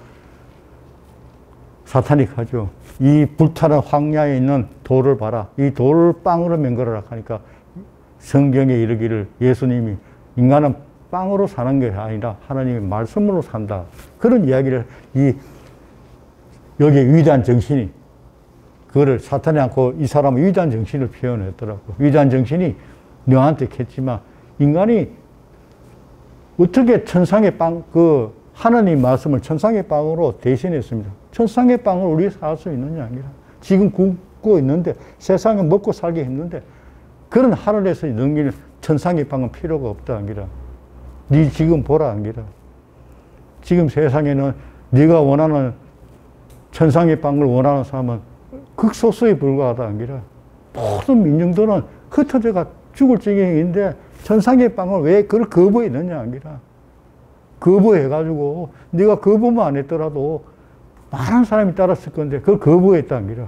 사탄이하죠. 이 불타는 황야에 있는 돌을 봐라. 이 돌을 빵으로 맹거라라 하니까 성경에 이르기를 예수님이 인간은 빵으로 사는 게 아니라 하나님의 말씀으로 산다. 그런 이야기를 이 여기에 위대한 정신이 그거를 사탄이 않고 이 사람은 위대한 정신을 표현했더라고. 위대한 정신이 너한테 했지만 인간이 어떻게 천상의 빵, 그 하나님 말씀을 천상의 빵으로 대신했습니다. 천상의 빵을 우리 살 수 있느냐 아니라 지금 굶고 있는데 세상에 먹고 살기 힘든데 그런 하늘에서 넘기는 천상의 빵은 필요가 없다 아니라 네 지금 보라 아니라 지금 세상에는 네가 원하는 천상의 빵을 원하는 사람은 극소수에 불과하다 아니라 모든 민중들은 흩어져가 죽을 지경인데 천상의 빵을 왜 그걸 거부했느냐 아니라 거부해가지고 네가 거부만 안 했더라도 많은 사람이 따랐을 건데 그걸 거부했다 아니라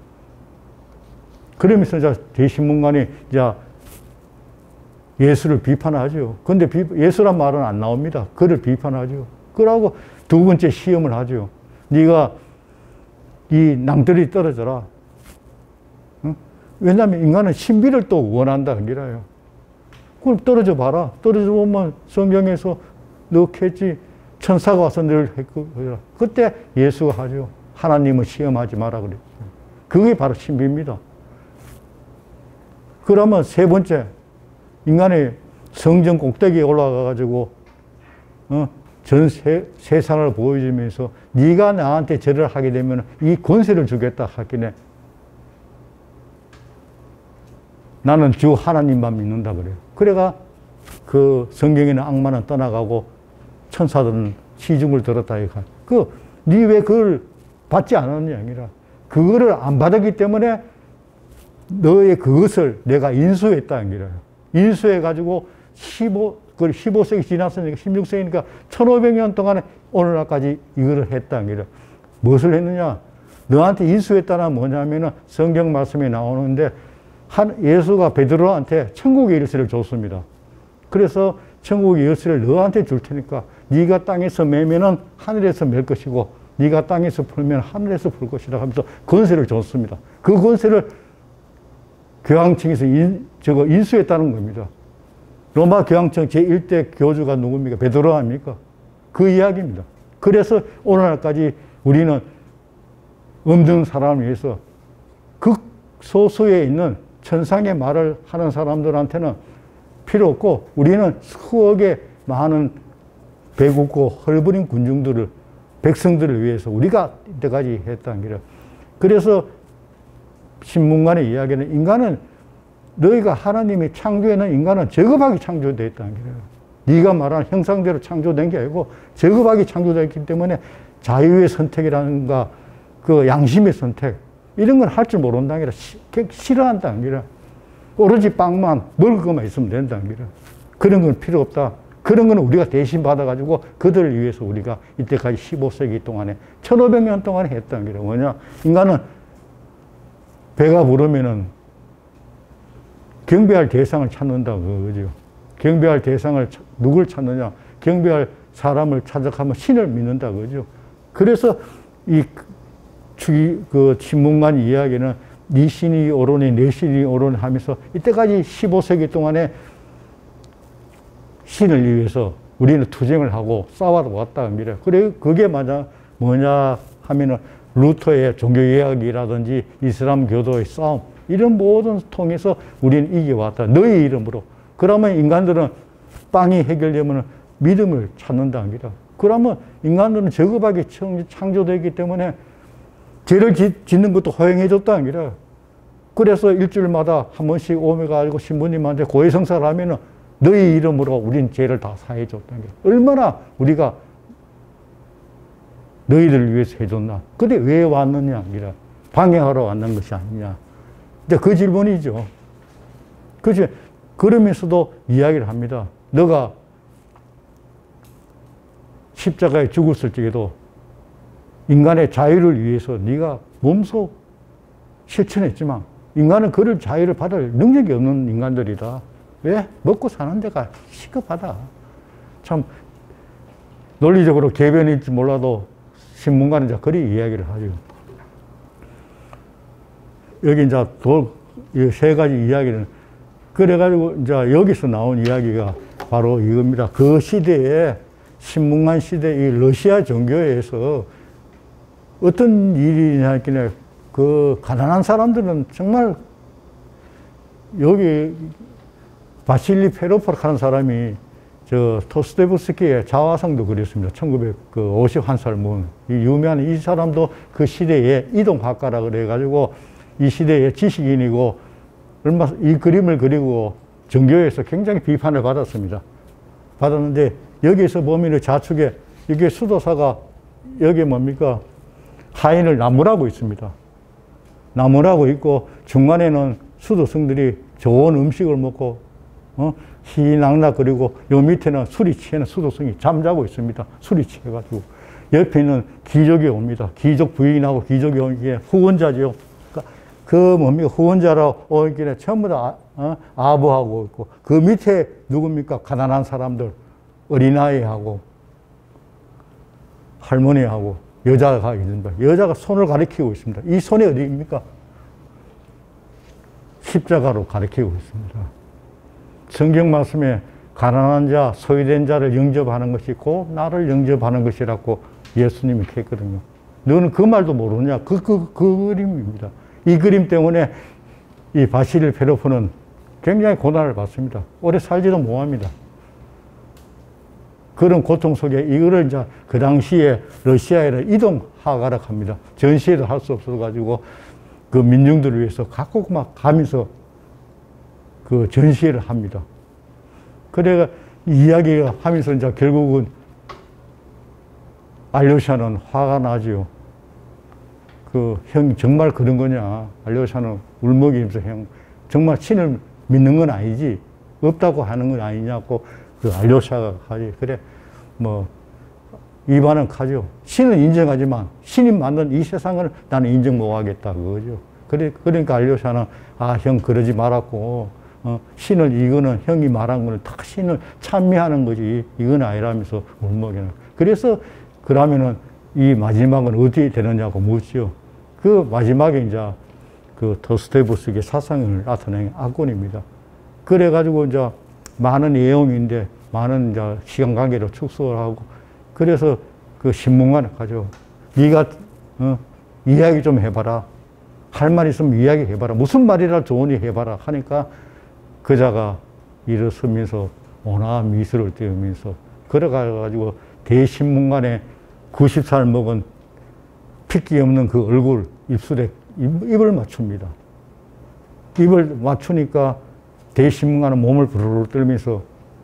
그러면서 이제 대신문관이 이제 예수를 비판하죠. 근데 비, 예수란 말은 안 나옵니다. 그를 비판하죠. 그러고 두 번째 시험을 하죠. 네가 이 낭떠러지 떨어져라. 응? 왜냐하면 인간은 신비를 또 원한다. 그래요. 그럼 떨어져 봐라. 떨어져 보면 성경에서 넣겠지. 천사가 와서 늘 했고. 그때 예수가 하죠. 하나님을 시험하지 마라 그랬죠. 그게 바로 신비입니다. 그러면 세 번째, 인간이 성전 꼭대기에 올라가가지고, 어, 전 세, 세상을 보여주면서 네가 나한테 절을 하게 되면 이 권세를 주겠다 하기네. 나는 주 하나님만 믿는다 그래요. 그래가 그 성경에는 악마는 떠나가고 천사들은 시중을 들었다 이거. 그, 네 왜 그걸 받지 않았느냐 아니라 그거를 안 받았기 때문에 너의 그것을 내가 인수했다 아니라 인수해가지고 십오, 그 십오 세기 지났으니까 십육 세기니까 천오백 년 동안에 오늘날까지 이거를 했다 아니라 무엇을 했느냐? 너한테 인수했다는 뭐냐면은 성경 말씀에 나오는데 한 예수가 베드로한테 천국의 열쇠를 줬습니다. 그래서 천국의 열쇠를 너한테 줄 테니까 네가 땅에서 매면은 하늘에서 맬 것이고 네가 땅에서 풀면 하늘에서 풀 것이라 하면서 권세를 줬습니다. 그 권세를 교황청에서 인, 저거 인수했다는 겁니다. 로마 교황청 제일 대 교주가 누굽니까? 베드로 아닙니까? 그 이야기입니다. 그래서 오늘날까지 우리는 없는 사람을 위해서 극소수에 있는 천상의 말을 하는 사람들한테는 필요 없고 우리는 수억의 많은 배고프고 헐버린 군중들을 백성들을 위해서 우리가 이때까지 했다는 거예요. 그래서 신문관의 이야기는 인간은 너희가 하나님이 창조해놓은 인간은 저급하게 창조되었다는 거예요. 네가 말하는 형상대로 창조된 게 아니고 저급하게 창조되었기 때문에 자유의 선택이라든가 그 양심의 선택 이런 걸 할 줄 모른다는 게 싫어한다는 거예요. 오로지 빵만 먹을 것만 있으면 된다는 거예요. 그런 건 필요 없다. 그런 건 우리가 대신 받아가지고 그들을 위해서 우리가 이때까지 십오 세기 동안에 천오백 년 동안에 했다는 거예요. 뭐냐? 인간은 배가 부르면은 경배할 대상을 찾는다 그거죠. 경배할 대상을 누굴 찾느냐? 경배할 사람을 찾아가면 신을 믿는다 그거죠. 그래서 이 추기 그 신문관 이야기는 네 신이 옳으니 내 신이 옳으니 하면서 이때까지 십오 세기 동안에 신을 위해서 우리는 투쟁을 하고 싸워왔다 합니다. 그래 그게 맞아 뭐냐 하면은 루터의 종교개혁이라든지 이슬람 교도의 싸움 이런 모든 통해서 우리는 이겨왔다. 너의 이름으로. 그러면 인간들은 빵이 해결되면 믿음을 찾는다 합니다. 그러면 인간들은 저급하게 창조되기 때문에 죄를 짓는 것도 허용해줬다 합니다. 그래서 일주일마다 한 번씩 오메가지고 신부님한테 고해성사를 하면은 너희 이름으로 우린 죄를 다 사해줬다는 게 얼마나 우리가 너희들을 위해서 해줬나. 근데 왜 왔느냐 아니라 방해하러 왔는 것이 아니냐. 근데 그 질문이죠. 그렇지. 그러면서도 이야기를 합니다. 너가 십자가에 죽었을 적에도 인간의 자유를 위해서 네가 몸소 실천했지만 인간은 그를 자유를 받을 능력이 없는 인간들이다. 왜? 먹고 사는 데가 시급하다. 참 논리적으로 개변일지 몰라도 신문가는 이제 그리 이야기를 하죠. 여기 이제 돌, 세 가지 이야기는 그래가지고 이제 여기서 나온 이야기가 바로 이겁니다. 그 시대에 신문관 시대 이 러시아 종교에서 어떤 일이냐 했길래 그 가난한 사람들은 정말 여기 바실리 페로포라는 사람이 저 토스토옙스키의 자화상도 그렸습니다. 천구백오십일 살 문. 이 유명한 이 사람도 그 시대의 이동학가라 그래가지고 이 시대의 지식인이고 얼마 이 그림을 그리고 정교에서 굉장히 비판을 받았습니다. 받았는데 여기에서 보면 좌측에 이게 수도사가 여기 뭡니까? 하인을 나무라고 있습니다. 나무라고 있고 중간에는 수도승들이 좋은 음식을 먹고 어? 희낙낙 그리고 요 밑에는 술이 취해는 수도승이 잠자고 있습니다. 술이 취해가지고 옆에는 귀족이 옵니다. 귀족 부인하고 귀족이 오기에 후원자죠. 그러니까 그 뭡니까 후원자라 오기에 전부 다 어? 아부하고 있고 그 밑에 누굽니까 가난한 사람들 어린아이하고 할머니하고 여자가 있는데 여자가 손을 가리키고 있습니다. 이 손이 어디입니까? 십자가로 가리키고 있습니다. 성경 말씀에 가난한 자, 소외된 자를 영접하는 것이 곧 나를 영접하는 것이라고 예수님이 했거든요. 너는 그 말도 모르냐? 그, 그, 그 그림입니다. 이 그림 때문에 이 바시릴 페로프는 굉장히 고난을 받습니다. 오래 살지도 못합니다. 그런 고통 속에 이거를 이제 그 당시에 러시아에 이동하가라 합니다. 전시회도 할 수 없어가지고 그 민중들을 위해서 각국 막 가면서 그 전시회를 합니다. 그래가 이야기를 하면서 이제 결국은 알료샤는 화가 나지요. 그 형 정말 그런 거냐? 알료샤는 울먹이면서 형 정말 신을 믿는 건 아니지? 없다고 하는 건 아니냐고 그 알료샤가 하지. 그래 뭐 이반은 가죠. 신은 인정하지만 신이 만든 이 세상을 나는 인정 못 하겠다 그거죠. 그래 그러니까 알료샤는 아 형 그러지 말았고 어, 신을 이거는 형이 말한 거는 다 신을 찬미하는 거지 이건 아니라면서 울먹이는. 그래서 그러면은 이 마지막은 어떻게 되느냐고 묻죠. 그 마지막에 이제 그 도스토옙스키의 사상을 나타낸 악권입니다. 그래가지고 이제 많은 내용인데 많은 이제 시간 관계로 축소를 하고 그래서 그 신문관에 가죠. 네가 어, 이야기 좀 해봐라. 할 말 있으면 이야기 해봐라. 무슨 말이라 좋으니 해봐라 하니까 그자가 일어서면서 온화한 미소를 띄우면서 걸어가가지고 대신문관에 구십 살 먹은 핏기 없는 그 얼굴 입술에 입, 입을 맞춥니다. 입을 맞추니까 대신문관은 몸을 부르르 떨면서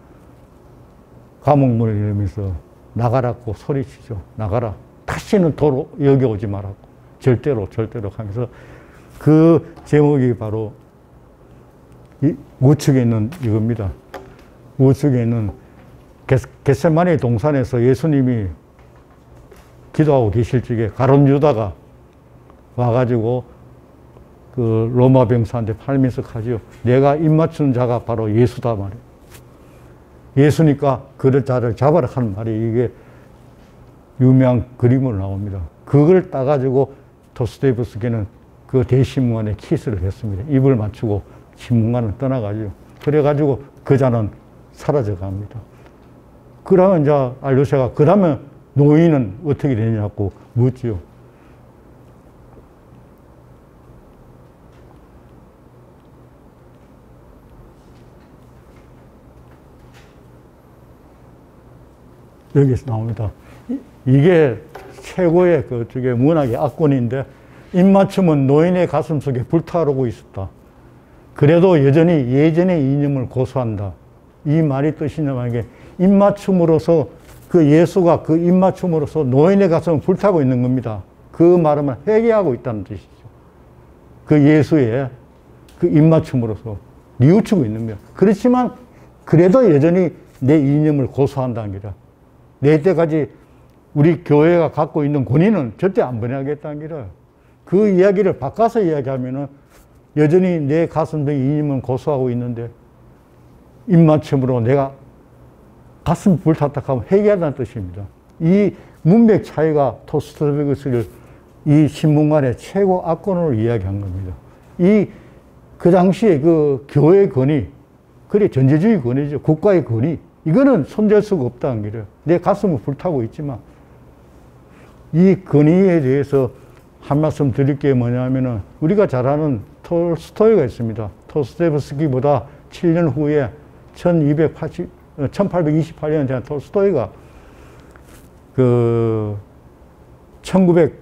감옥문을 열면서 나가라고 소리치죠. 나가라. 다시는 도로 여기 오지 말라고. 절대로 절대로 하면서 그 제목이 바로 이 우측에 있는 이겁니다. 우측에 있는 겟세마네 동산에서 예수님이 기도하고 계실 적에 가룟 유다가 와가지고 그 로마 병사한테 팔면서 하죠. 내가 입 맞추는 자가 바로 예수다 말이에요. 예수니까 그 자를 잡아라 하는 말이 이게 유명한 그림으로 나옵니다. 그걸 따가지고 도스토옙스키는 그 대신문관에 키스를 했습니다. 입을 맞추고 신문관을 떠나가지고 그래가지고 그 자는 사라져 갑니다. 그러면 이제 알료샤가 그러면 노인은 어떻게 되냐고 묻지요. 여기서 나옵니다. 이게 최고의 그 저게 문학의 악권인데 입맞춤은 노인의 가슴 속에 불타오르고 있었다. 그래도 여전히 예전의 이념을 고수한다. 이 말이 뜻이냐 만약에 입맞춤으로서 그 예수가 그 입맞춤으로서 노인의 가슴을 불타고 있는 겁니다. 그 말은 회개하고 있다는 뜻이죠. 그 예수의 그 입맞춤으로서 뉘우치고 있는 거야. 그렇지만 그래도 여전히 내 이념을 고수한다는 거라. 내 때까지 우리 교회가 갖고 있는 권위는 절대 안 변하겠다는 거라. 그 이야기를 바꿔서 이야기하면은 여전히 내 가슴속에 이념은 고수하고 있는데 입맞춤으로 내가 가슴 불탔다 하면 회개하다는 뜻입니다. 이 문맥 차이가 도스토옙스키를 이 신문관의 최고 악권으로 이야기한 겁니다. 이 그 당시에 그 교회의 권위, 그래 전제주의 권위죠. 국가의 권위. 이거는 손댈 수가 없다는 거예요. 내 가슴을 불타고 있지만 이 권위에 대해서 한 말씀 드릴 게 뭐냐면은 우리가 잘 아는 톨스토이가 있습니다. 도스토옙스키보다 칠 년 후에 천이백팔십, 천팔백이십팔 년에 대한 톨스토이가 그 천구백,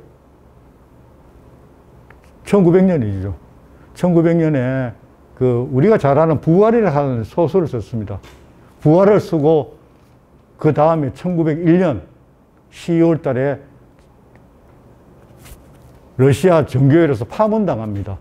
천구백 년이죠. 천구백 년에 그 우리가 잘 아는 부활이라는 하는 소설을 썼습니다. 부활을 쓰고 그 다음에 천구백일 년 시월 달에 러시아 정교회로서 파문당합니다.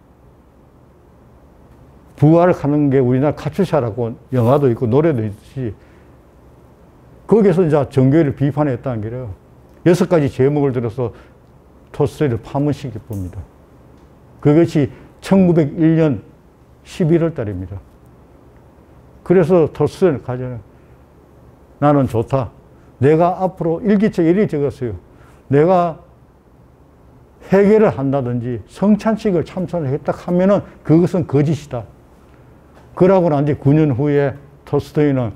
부활을 하는 게 우리나라 카츄샤라고 영화도 있고 노래도 있듯이 거기서 이제 정교회를 비판했다는 게요. 여섯 가지 제목을 들어서 토스토이를 파문시켜 봅니다. 그것이 천구백일 년 십일월 달입니다. 그래서 토스토이는 가잖아요. 나는 좋다. 내가 앞으로 일기책에 이렇게 적었어요. 내가 회개를 한다든지 성찬식을 참선을 했다 하면은 그것은 거짓이다. 그러고 난 뒤 구 년 후에 톨스토이는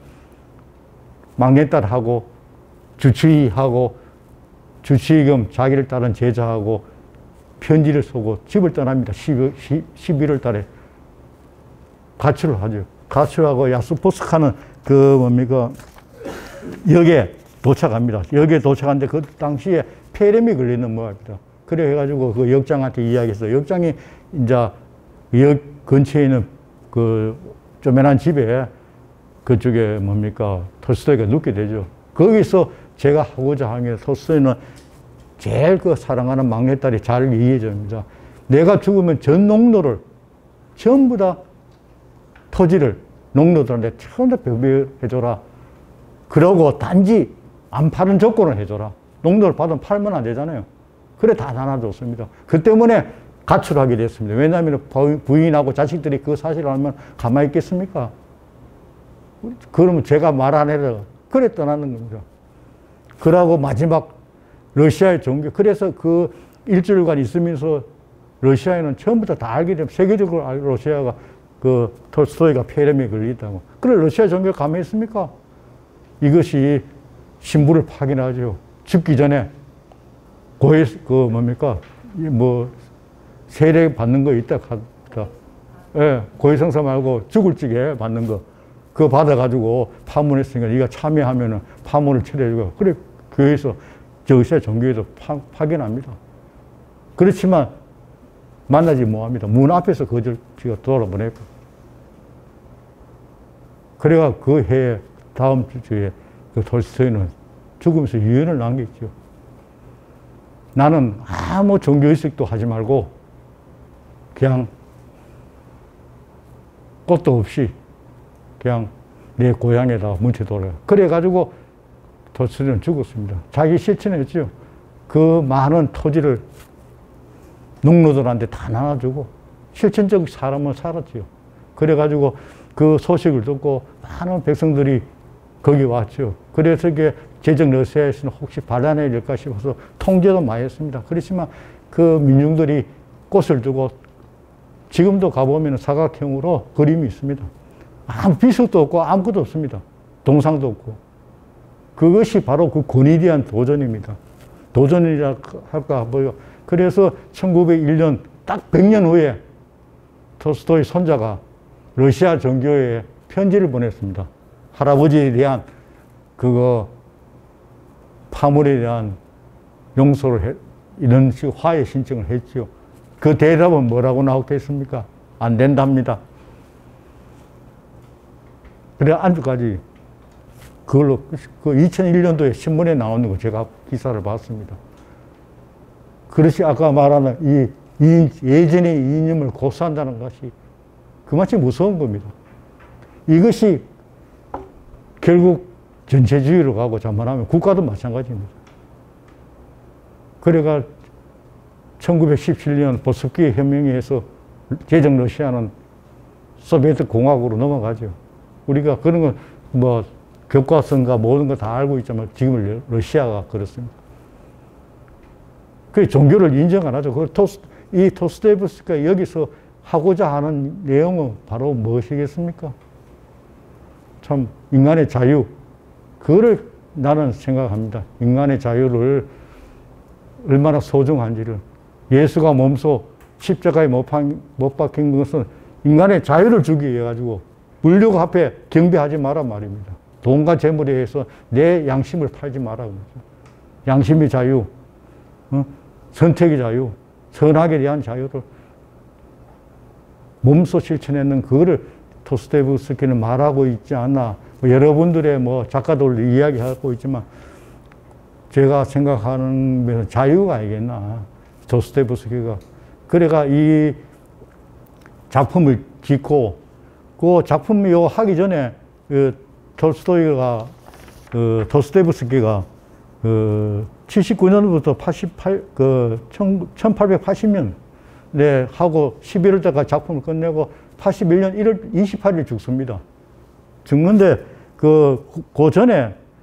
막내딸하고 주치의하고 주치의겸 자기를 따른 제자하고 편지를 쓰고 집을 떠납니다. 십일월 달에 가출을 하죠. 가출하고 야수포스카는 그 뭡니까 역에 도착합니다. 역에 도착하는데 그 당시에 폐렴이 걸리는 모양입니다. 그래 해가지고 그 역장한테 이야기했어요. 역장이 이제 역 근처에 있는 그 쪼매난 집에 그쪽에 뭡니까 톨스토이가 눕게 되죠. 거기서 제가 하고자 하는 게 톨스토이는 제일 그 사랑하는 막내딸이 잘 이해집니다. 내가 죽으면 전 농로를 전부 다 토지를 농로들한테 전부 다 배부해줘라. 그러고 단지 안 파는 조건을 해줘라. 농로를 받으면 팔면 안 되잖아요. 그래 다 나눠줬습니다. 그 때문에 가출하게 됐습니다. 왜냐하면 부인하고 자식들이 그 사실을 알면 가만히 있겠습니까? 그러면 제가 말 안 해도 그래 떠나는 겁니다. 그러고 마지막 러시아의 종교, 그래서 그 일주일간 있으면서 러시아에는 처음부터 다 알게 되면 세계적으로 알고 러시아가 그 톨스토이가 폐렴에 걸리다고. 그래 러시아 종교 가만히 있습니까? 이것이 신부를 파견하죠. 죽기 전에 고해 그 뭡니까 뭐 세례 받는 거 있다 하다. 예, 고해성사 말고 죽을 적에 받는 거 그거 받아가지고 파문했으니까 네가 참여하면은 파문을 처리해주고 그래 교회에서 러시아 종교에서 파, 파견합니다. 그렇지만 만나지 못합니다. 문 앞에서 거절 지가 돌아보냈고. 그래가 그 해에 다음 주에 그 톨스토이는 죽으면서 유언을 남겼죠. 나는 아무 종교의식도 하지 말고 그냥 꽃도 없이 그냥 내 고향에다 뭉쳐 돌아가. 그래가지고 톨스토이는 죽었습니다. 자기 실천했죠. 그 많은 토지를 농노들한테 다 나눠주고 실천적 사람은 살았죠. 그래가지고 그 소식을 듣고 많은 백성들이 거기 왔죠. 그래서 이게 제정 러시아에서는 혹시 반란이 될까 싶어서 통제도 많이 했습니다. 그렇지만 그 민중들이 꽃을 두고 지금도 가보면 사각형으로 그림이 있습니다. 아무 비석도 없고 아무것도 없습니다. 동상도 없고. 그것이 바로 그 권위에 대한 도전입니다. 도전이라 할까 뭐요. 그래서 천구백일 년 딱 백 년 후에 톨스토이 손자가 러시아 정교회에 편지를 보냈습니다. 할아버지에 대한 그거 파물에 대한 용서를 해, 이런 식으로 화해 신청을 했죠. 그 대답은 뭐라고 나왔겠습니까? 안 된답니다. 그래 안주까지 그걸로 그 이천일 년도에 신문에 나오는 거 제가 기사를 봤습니다. 그렇지 아까 말하는 이, 이 예전의 이념을 고수한다는 것이 그만치 무서운 겁니다. 이것이 결국 전체주의로 가고 자만하면 국가도 마찬가지입니다. 그래가 천구백십칠 년 보스키 혁명에서 제정 러시아는 소비에트 공화국으로 넘어가죠. 우리가 그런 건 뭐 교과서인가 모든 거 다 알고 있지만 지금 러시아가 그렇습니다. 그 종교를 인정 안 하죠. 그 토스, 이 토스토예브스키가 여기서 하고자 하는 내용은 바로 무엇이겠습니까? 참 인간의 자유, 그거를 나는 생각합니다. 인간의 자유를 얼마나 소중한지를. 예수가 몸소 십자가에 못, 못 박힌 것은 인간의 자유를 주기 위해 가지고 물욕 앞에 경배하지 마라 말입니다. 돈과 재물에 의해서 내 양심을 팔지 마라. 양심의 자유, 어? 선택의 자유, 선악에 대한 자유를 몸소 실천했는 그거를 토스토예브스키는 말하고 있지 않나. 뭐 여러분들의 뭐 작가들 이야기하고 있지만 제가 생각하는 자유가 아니겠나. 토스토예브스키가. 그래가 이 작품을 짓고 그 작품 요 하기 전에 그 톨스토이가 그 토스토예브스키가 그 칠십구 년부터 팔십팔 그 천팔백팔십 년에 하고 십일월 달까지 작품을 끝내고 팔십일 년 일월 이십팔일 죽습니다. 죽는데 그, 그 전에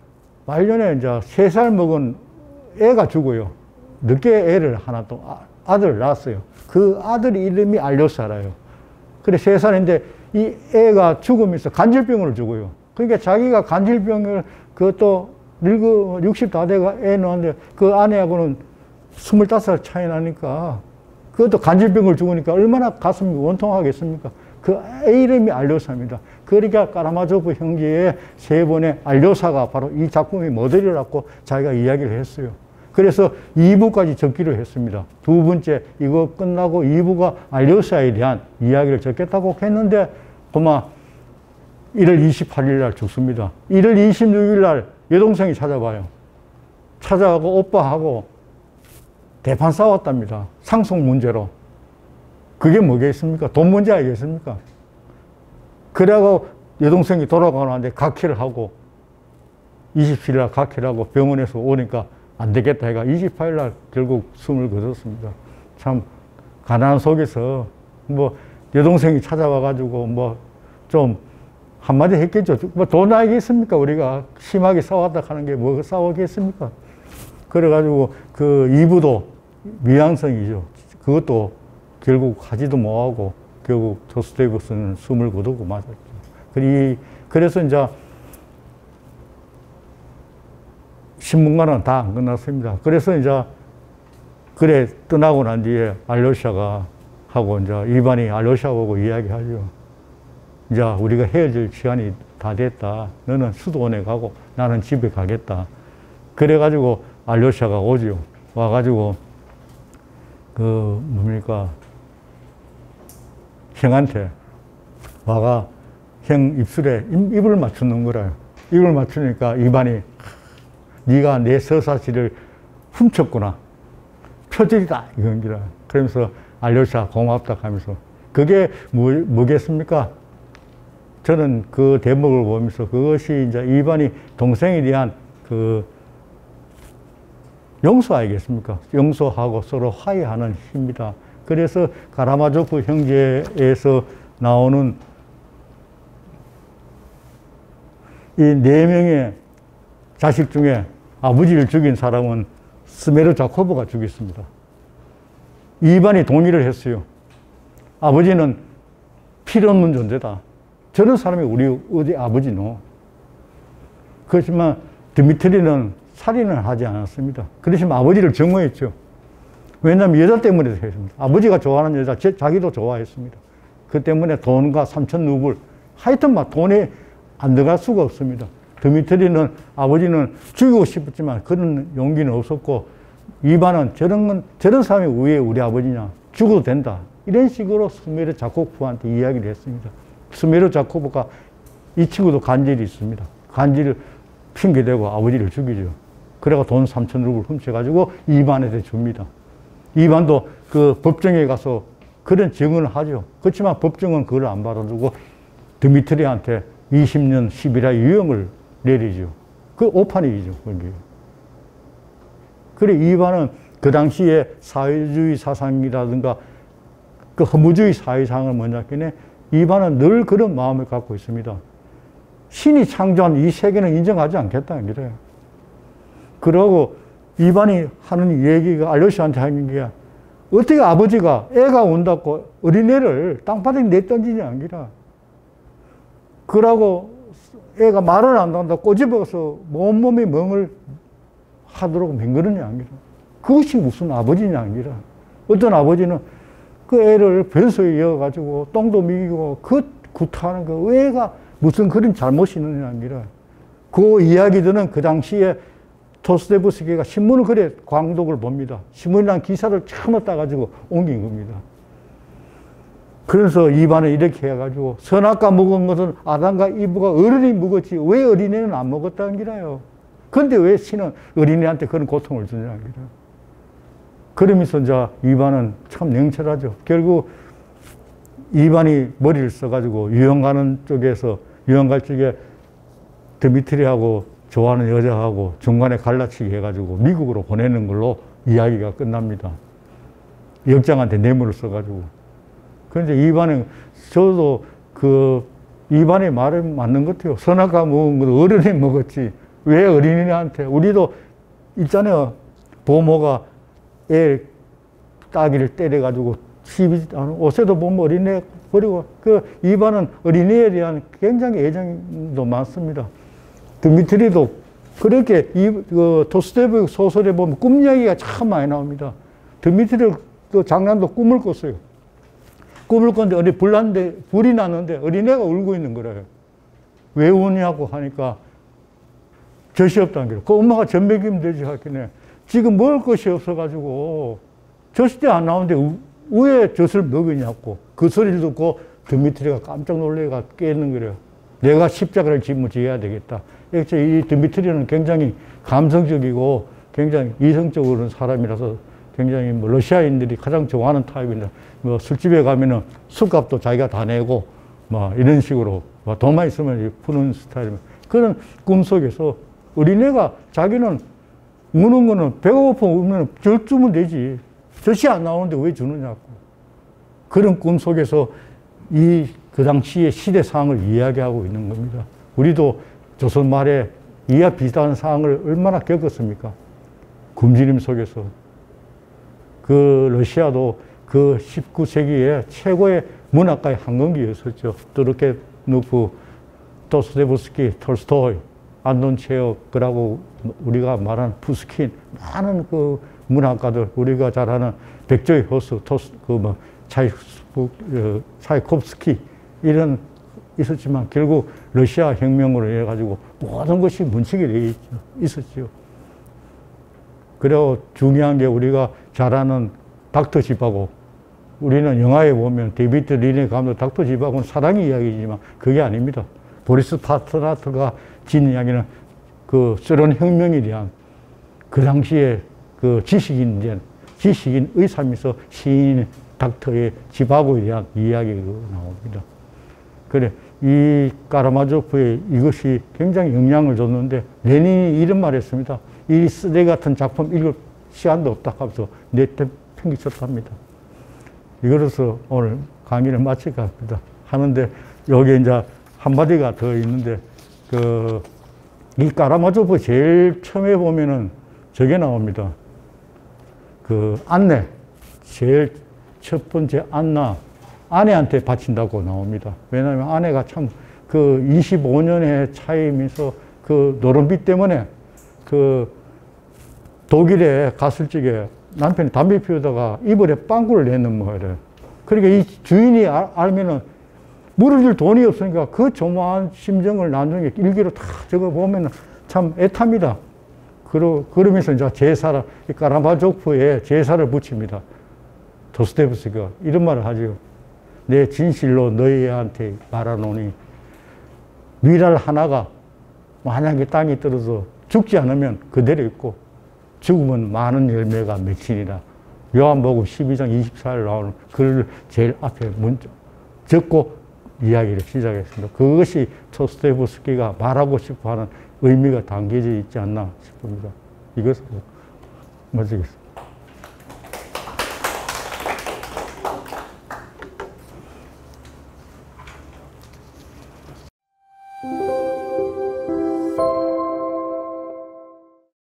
말년에 이제 세 살 먹은 애가 죽어요. 늦게 애를 하나 또 아들을 낳았어요. 그 아들 이름이 알료사라요. 그래, 세 살인데 이 애가 죽으면서 간질병을 죽어요. 그러니까 자기가 간질병을 그것도 늙어 육십 다 돼가 애 낳았는데 그 아내하고는 스물다섯 살 차이 나니까 그것도 간질병을 죽으니까 얼마나 가슴이 원통하겠습니까? 그 애 이름이 알료사입니다. 그러니까 까라마조프 형제의 세 번의 알료사가 바로 이 작품의 모델이라고 자기가 이야기를 했어요. 그래서 이 부까지 적기로 했습니다. 두 번째 이거 끝나고 이 부가 알료사에 대한 이야기를 적겠다고 했는데 그만 일월 이십팔일 날 죽습니다. 일월 이십육일 날 여동생이 찾아봐요. 찾아가고 오빠하고 대판 싸웠답니다. 상속 문제로. 그게 뭐겠습니까? 돈 문제 아니겠습니까? 그래고 여동생이 돌아가는데 각혈을 하고 이십칠일 날 각혈을 하고 병원에서 오니까 안 되겠다 해가 이십팔일 날 결국 숨을 거뒀습니다. 참 가난 속에서 뭐 여동생이 찾아와가지고 뭐 좀 한마디 했겠죠. 뭐 돈 알겠습니까? 우리가 심하게 싸웠다 하는 게 뭐 싸우겠습니까? 그래가지고 그 이부도 미양성이죠. 그것도 결국 하지도 못하고 결국 도스토옙스키는 숨을 거두고 맞았죠. 그래서 이제 신문가는 다 안 끝났습니다. 그래서 이제 그래 떠나고 난 뒤에 알료샤가 하고 이제 이반이 알료샤 보고 이야기하죠. 이제 우리가 헤어질 시간이 다 됐다. 너는 수도원에 가고 나는 집에 가겠다. 그래가지고 알료샤가 오죠. 와가지고 그 뭡니까 형한테 와가 형 입술에 입을 맞추는 거라요. 입을 맞추니까 이반이 네가 내 서사시를 훔쳤구나. 표절이다. 이건 기라. 그러면서 알료샤 고맙다 하면서 그게 뭐, 뭐겠습니까? 저는 그 대목을 보면서 그것이 이제 이반이 동생에 대한 그 용서 아니겠습니까? 용서하고 서로 화해하는 힘이다. 그래서 가라마조프 형제에서 나오는 이 네 명의 자식 중에 아버지를 죽인 사람은 스메르 자코브가 죽였습니다. 이반이 동의를 했어요. 아버지는 필요 없는 존재다. 저런 사람이 우리 어디 아버지노. 그렇지만 드미트리는 살인을 하지 않았습니다. 그렇지만 아버지를 증오했죠. 왜냐하면 여자 때문에 했습니다. 아버지가 좋아하는 여자, 자기도 좋아했습니다. 그 때문에 돈과 삼천 루블, 하여튼 막 돈에 안 들어갈 수가 없습니다. 드미트리는 아버지는 죽이고 싶었지만 그런 용기는 없었고, 이반은 저런 건, 저런 사람이 왜 우리 아버지냐. 죽어도 된다. 이런 식으로 스메르 자코프한테 이야기를 했습니다. 스메르 자코프가 이 친구도 간질이 있습니다. 간질을 핑계대고 아버지를 죽이죠. 그래가 돈 삼천 루블 훔쳐가지고 이반한테 줍니다. 이반도 그 법정에 가서 그런 증언을 하죠. 그렇지만 법정은 그걸 안 받아주고 드미트리한테 이십 년 시비라 유형을 내리죠. 그 오판이죠. 그게. 그래, 이반은 그 당시에 사회주의 사상이라든가 그 허무주의 사회상을 먼저했기에 이반은 늘 그런 마음을 갖고 있습니다. 신이 창조한 이 세계는 인정하지 않겠다는 거예요. 그러고 이반이 하는 얘기가 알료시한테 하는 게 어떻게 아버지가 애가 온다고 어린애를 땅바닥에 내던지냐 기라. 그러고 애가 말을 안 한다고 꼬집어서 온몸에 멍을 하도록 맹그러냐 기라. 그것이 무슨 아버지냐 기라. 어떤 아버지는 그 애를 변소에 이어가지고 똥도 먹이고 그 구타하는 거 애가 무슨 그런 잘못이 있느냐 기라. 그 이야기들은 그 당시에 도스토옙스키가 신문을 그래 광독을 봅니다. 신문이란 기사를 처음 따가지고 옮긴 겁니다. 그래서 이반은 이렇게 해가지고 선악과 먹은 것은 아담과 이브가 어른이 먹었지 왜 어린애는 안 먹었다는 기라요. 그런데 왜 신은 어린애한테 그런 고통을 주냐는 기라. 그러면서 이제 이반은 참 냉철하죠. 결국 이반이 머리를 써가지고 유형 가는 쪽에서 유형 갈 쪽에 드미트리하고 좋아하는 여자하고 중간에 갈라치기 해가지고 미국으로 보내는 걸로 이야기가 끝납니다. 역장한테 뇌물을 써가지고. 그런데 이반은, 저도 그, 이반의 말에 맞는 것 같아요. 선악과 먹은 건 어른이 먹었지. 왜 어린이한테? 우리도 있잖아요. 부모가 애 따기를 때려가지고 시비, 옷에도 보면 어린애 버리고, 그 이반은 어린이에 대한 굉장히 애정도 많습니다. 드미트리도 그렇게 이, 그 도스토옙스키 소설에 보면 꿈 이야기가 참 많이 나옵니다. 드미트리 그 장난도 꿈을 꿨어요. 꿈을 꿨는데 어디 불 났는데, 불이 났는데 어린애가 울고 있는 거래요. 왜 우냐고 하니까 젖이 없다는 거예요. 그 엄마가 젖 먹이면 되지 하겠네. 지금 먹을 것이 없어가지고 젖이 안 나오는데 왜 젖을 먹으냐고. 그 소리를 듣고 드미트리가 깜짝 놀래가 깨는 거래요. 내가 십자가를 짊어져야 되겠다. 이 드미트리는 굉장히 감성적이고 굉장히 이성적으로 사람이라서 굉장히 뭐 러시아인들이 가장 좋아하는 타입입니다. 뭐 술집에 가면은 술값도 자기가 다 내고 뭐 이런 식으로 뭐 돈만 있으면 푸는 스타일입니다. 그런 꿈속에서 어린애가 자기는 우는 거는 배가 고프면 젖 주면 되지. 젖이 안 나오는데 왜 주느냐고. 그런 꿈속에서 이 그 당시의 시대 상황을 이야기하고 있는 겁니다. 우리도 조선 말에 이와 비슷한 상황을 얼마나 겪었습니까? 굶주림 속에서. 그 러시아도 그 십구 세기에 최고의 문학가의 한강기였었죠. 또르케노프, 도스토옙스키, 톨스토이, 안돈 체흐ov라고 우리가 말하는 푸스킨, 많은 그 문학가들, 우리가 잘 아는 백조의 호수, 토스, 그 뭐, 차이콥스키, 이런 있었지만 결국 러시아 혁명으로 해가지고 모든 것이 문책이 되어 있었죠. 그리고 중요한 게 우리가 잘 아는 닥터 지바고, 우리는 영화에 보면 데이비드 린의 감독 닥터 지바고는 사랑의 이야기지만 그게 아닙니다. 보리스 파스터나크가 진 이야기는 그 소련 혁명에 대한 그 당시에 그 지식인, 지식인의 삶에서 시인 닥터의 지바고에 대한 이야기가 나옵니다. 그래, 이 까라마조프의 이것이 굉장히 영향을 줬는데, 레닌이 이런 말 했습니다. 이 쓰레기 같은 작품 읽을 시간도 없다 하면서 내팽개쳤답니다. 이거로서 오늘 강의를 마칠까 합니다. 하는데, 여기 이제 한마디가 더 있는데, 그, 이 까라마조프 제일 처음에 보면은 저게 나옵니다. 그, 안내. 제일 첫 번째 안나. 아내한테 바친다고 나옵니다. 왜냐하면 아내가 참 그 이십오 년의 차이면서 그 노름비 때문에 그 독일에 갔을 적에 남편이 담배 피우다가 이불에 빵꾸를 내는 거예요. 그러니까 이 주인이 알, 알면은 물을 줄 돈이 없으니까 그 조마한 심정을 나중에 일기로 다 적어 보면은 참 애탑니다. 그러, 그러면서 이제 제사를, 까라마조프에 제사를 붙입니다. 도스토옙스키가 이런 말을 하죠. 내 진실로 너희한테 말하노니, 미랄 하나가 만약에 땅에 떨어져 죽지 않으면 그대로 있고, 죽으면 많은 열매가 맺히니라. 요한복음 십이 장 이십사 일 나오는 글을 제일 앞에 문자 적고 이야기를 시작했습니다. 그것이 도스토옙스키가 말하고 싶어 하는 의미가 담겨져 있지 않나 싶습니다. 이것으로 마치겠습니다.